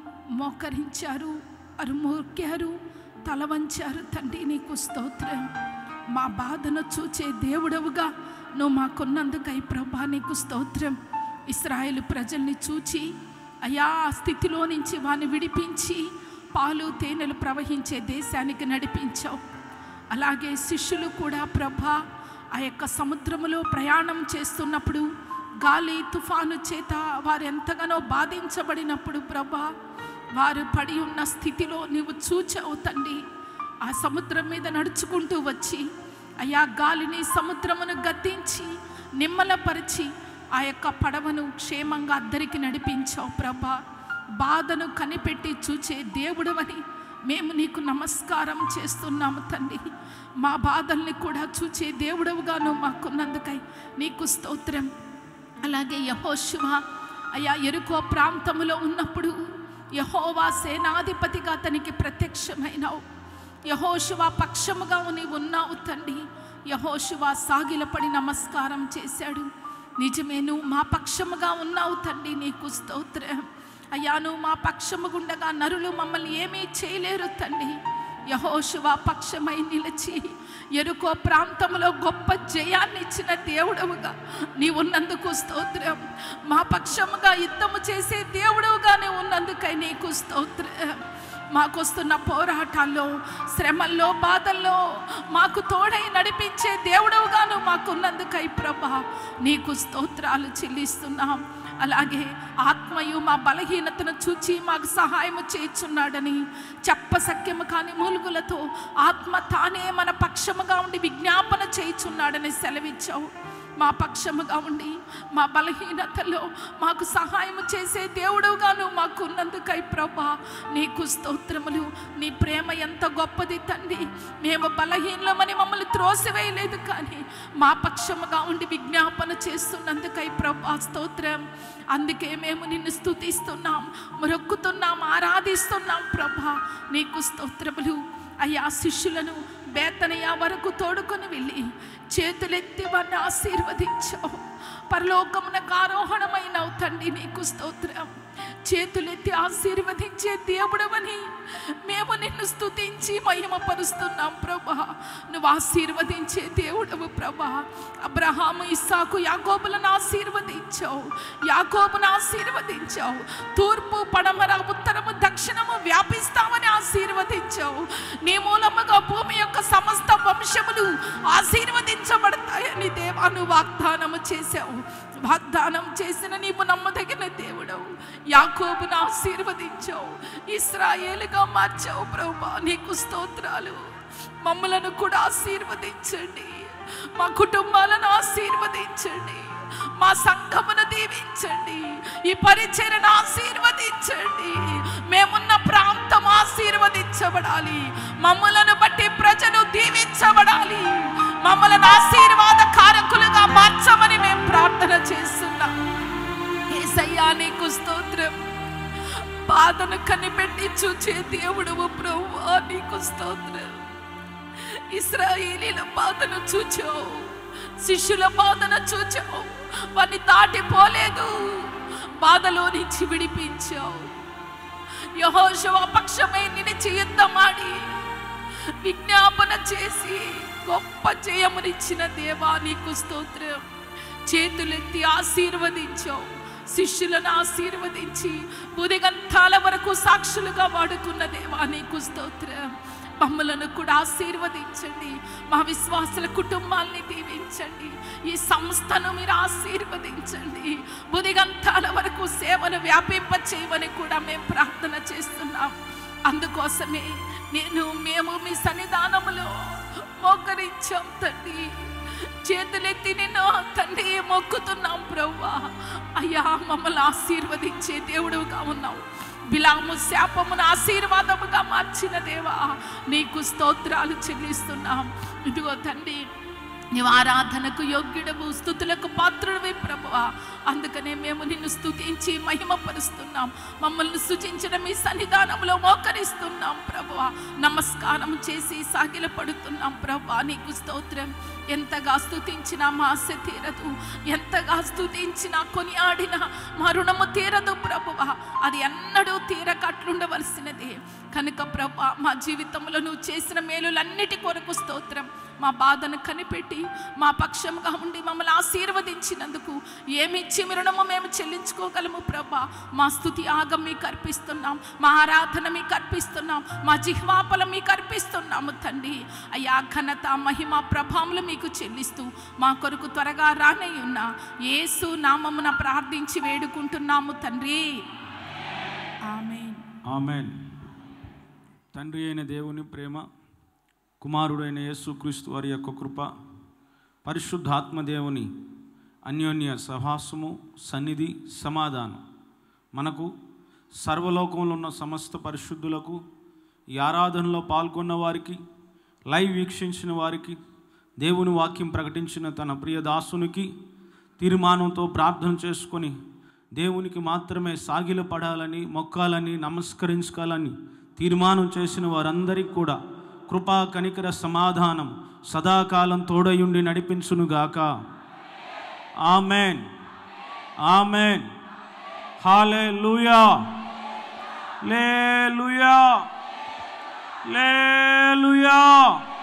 మోకరించారు, అరుమోక్కారు, తల వంచారు తండ్రి. నీకు స్తోత్రం. మా బాధను చూచే దేవుడవుగా నువ్వు మాకున్నందుకై ప్రభా నీకు స్తోత్రం. ఇశ్రాయేలు ప్రజల్ని చూచి అయా ఆ స్థితిలో నుంచి వారిని విడిపించి పాలు తేనెలు ప్రవహించే దేశానికి నడిపించావు. అలాగే శిష్యులు కూడా ప్రభా ఆ యొక్క సముద్రములో ప్రయాణం చేస్తున్నప్పుడు గాలి తుఫాను చేత వారు ఎంతగానో బాధించబడినప్పుడు ప్రభా వారు పడి ఉన్న స్థితిలో నీవు చూచావు తండ్రి. ఆ సముద్రం మీద నడుచుకుంటూ వచ్చి అయా గాలిని సముద్రమును గద్దించి నిమ్మలపరిచి ఆ యొక్క పడవను క్షేమంగా అద్దరికి నడిపించావు ప్రభా. బాధను కనిపెట్టి చూచే దేవుడవని మేము నీకు నమస్కారం చేస్తున్నాము తండ్రి. మా బాధల్ని కూడా చూచే దేవుడవుగా నువ్వు మాకున్నందుకై నీకు స్తోత్రం. అలాగే యెహోషువ అయా యెరికో ప్రాంతంలో ఉన్నప్పుడు యెహోవా సేనాధిపతిగా అతనికి ప్రత్యక్షమైనావు. యెహోషువ పక్షముగా నీవు ఉన్నావు తండ్రి. యెహోషువ సాగిలపడి నమస్కారం చేశాడు. నిజమే, నువ్వు మా పక్షముగా ఉన్నావు తండ్రి. నీకు స్తోత్రం. అయ్యా, నువ్వు మా పక్షము గుండగా నరులు మమ్మల్ని ఏమీ చేయలేరు తండ్రి. యెహోషువ పక్షమై నిలిచి యెరికో ప్రాంతంలో గొప్ప జయాన్ని ఇచ్చిన దేవుడవుగా నీవు ఉన్నందుకు స్తోత్రం. మా పక్షముగా యుద్ధము చేసే దేవుడవుగా నీవు ఉన్నందుకై నీకు స్తోత్రం. మాకొస్తున్న పోరాటాల్లో, శ్రమల్లో, బాధల్లో మాకు తోడై నడిపించే దేవుడవుగా నువ్వు మాకున్నందుకై ప్రభా నీకు స్తోత్రాలు చెల్లిస్తున్నాం. అలాగే ఆత్మయు మా బలహీనతను చూచి మాకు సహాయము చేయుచున్నాడని చెప్పసక్యము కాని మూలుగులతో ఆత్మ తానే మన పక్షముగా ఉండి విజ్ఞాపన చేయుచున్నాడని సెలవిచ్చావు. మా పక్షముగా ఉండి మా బలహీనతలో మాకు సహాయము చేసే దేవుడుగా నువ్వు మాకు ఉన్నందుకై ప్రభా నీకు స్తోత్రములు. నీ ప్రేమ ఎంత గొప్పది తండ్రి. మేము బలహీనమని మమ్మల్ని త్రోసివేయలేదు, కానీ మా పక్షముగా ఉండి విజ్ఞాపన చేస్తున్నందుకై ప్రభా స్తోత్రం. అందుకే మేము నిన్ను స్తుతిస్తున్నాం, మొక్కుతున్నాం, ఆరాధిస్తున్నాం ప్రభా నీకు స్తోత్రములు. అయ్యా, శిష్యులను బేతనియా వరకు తోడుకొని వెళ్ళి చేతులెత్తి వారిని ఆశీర్వదించావు. పరలోకమునకు ఆరోహణమైనావు తండ్రి. నీకు స్తోత్రం. చేతులెత్తి ఆశీర్వదించే దేవుడవని మేము నిన్ను స్తుతించి మహిమపరుస్తున్నాం ప్రభా. నువ్వు ఆశీర్వదించే దేవుడవు ప్రభా. అబ్రహాము, ఇస్సాకు, యాకోబులను ఆశీర్వదించావు. యాకోబును ఆశీర్వదించావు. తూర్పు, పడమర, ఉత్తరము, దక్షిణము వ్యాపిస్తామని ఆశీర్వదించావు. నీ మూలముగా భూమి యొక్క సమస్త వంశములు ఆశీర్వదించబడతాయని దేవా నువ్వు వాగ్దానము చేశావు. వాగ్దానం చేసిన నీవు నమ్మదగిన దేవుడవు. యాకోబును ఆశీర్వదించావు, ఇశ్రాయేలుగా మార్చావు ప్రభువా నీకు స్తోత్రాలు. మమ్మలను కూడా ఆశీర్వదించండి, మా కుటుంబాలను ఆశీర్వదించండి, మా సంఘమును దీవించండి, ఈ పరిచర్యను ఆశీర్వదించండి. మేమున్న ప్రాంతం ఆశీర్వదించబడాలి, మమ్మలను బట్టి ప్రజలు దీవించబడాలి. మమ్మల్ని ఆశీర్వాద కారకులుగా మార్చమని మేము ప్రార్థన చేస్తున్నాం. యేసయ్యా నీకు స్తోత్రం. బాధను కనిపెట్టి చూచే దేవుడవు ప్రభువా నీకు స్తోత్రం. ఇశ్రాయేలీల బాధను చూచావు, శిష్యుల బాధను చూచావు. వారిని దాటిపోలేదు, బాధలో నుంచి విడిపించావు. యెహోషువ పక్షమై నిలిచి యుద్ధమాడి విజ్ఞాపన చేసి గొప్ప జయమునిచ్చిన దేవా నీకు స్తోత్రం. చేతులెత్తి ఆశీర్వదించావు, శిష్యులను ఆశీర్వదించి బుదిగంతాల వరకు సాక్షులుగా వాడుకున్న దేవా నీకు స్తోత్రం. మమ్మలను కూడా ఆశీర్వదించండి. మా విశ్వాసుల కుటుంబాల్ని దీవించండి. ఈ సంస్థను మీరు ఆశీర్వదించండి. బుదిగంతాల వరకు సేవను వ్యాపింప చేయమని కూడా మేము ప్రార్థన చేస్తున్నాం. అందుకోసమే మేము మీ సన్నిధానములో మోకరించాం తండ్రి. చేతులెత్తి నిన్ను తండ్రి మొక్కుతున్నాం ప్రభువా. అయ్యా, మమ్మల్ని ఆశీర్వదించే దేవుడుగా ఉన్నావు. బిలాము శాపమును ఆశీర్వాదముగా మార్చిన దేవా, నీకు స్తోత్రాలు చెల్లిస్తున్నాం. ఇదిగో తండ్రి, నీవు ఆరాధనకు యోగ్యుడవు, స్తుతులకు పాత్రుడివి ప్రభువా. అందుకనే మేము నిన్ను స్తుతించి మహిమపరుస్తున్నాం. మమ్మల్ని స్తుతించిన మీ సన్నిధానంలో మోకరిస్తున్నాం ప్రభువా. నమస్కారం చేసి సాగిలపడుతున్నాం ప్రభువా. నీకు స్తోత్రం. ఎంతగా స్తుతించినా మా ఆశ తీరదు, ఎంతగా స్తుతించినా కొనియాడినా మా రుణము తీరదు ప్రభువా. అది ఎన్నడూ తీరకట్లుండవలసినదే. కనుక ప్రభువా, మా జీవితంలో నువ్వు చేసిన మేలులన్నిటి కొరకు స్తోత్రం. మా బాధను కనిపెట్టి మా పక్షంగా ఉండి మమ్మల్ని ఆశీర్వదించినందుకు ఏమిచ్చి రుణము మేము చెల్లించుకోగలము ప్రభా. మా స్తుతి యాగం మీకు అర్పిస్తున్నాం, మా ఆరాధన మీకు అర్పిస్తున్నాం, మా జిహ్వాపలం మీకు అర్పిస్తున్నాము తండ్రి. అయ్యా, ఘనత మహిమ ప్రభావములు మీకు చెల్లిస్తూ మా కొరకు త్వరగా రానయ్యున్న యేసు నామమున ప్రార్థించి వేడుకుంటున్నాము తండ్రి. ఆమేన్. ఆమేన్. తండ్రి అయిన దేవుని ప్రేమ, కుమారుడైన యేసుక్రీస్తు వారి యొక్క కృప, పరిశుద్ధాత్మ దేవుని అన్యోన్య సహవాసము, సన్నిధి, సమాధానం మనకు, సర్వలోకంలో ఉన్న సమస్త పరిశుద్ధులకు, ఈ ఆరాధనలో పాల్గొన్న వారికి, లైవ్ వీక్షించిన వారికి, దేవుని వాక్యం ప్రకటించిన తన ప్రియ దాసునికి తీర్మానంతో ప్రార్థన చేసుకొని దేవునికి మాత్రమే సాగిలపడాలని, మొక్కాలని, నమస్కరించాలని తీర్మానం చేసిన వారందరికీ కూడా కృపా కనికర సమాధానం సదాకాలం తోడయుండి నడిపించునుగాక. ఆమెన్. ఆమెన్. హల్లెలూయా. హల్లెలూయా. హల్లెలూయా.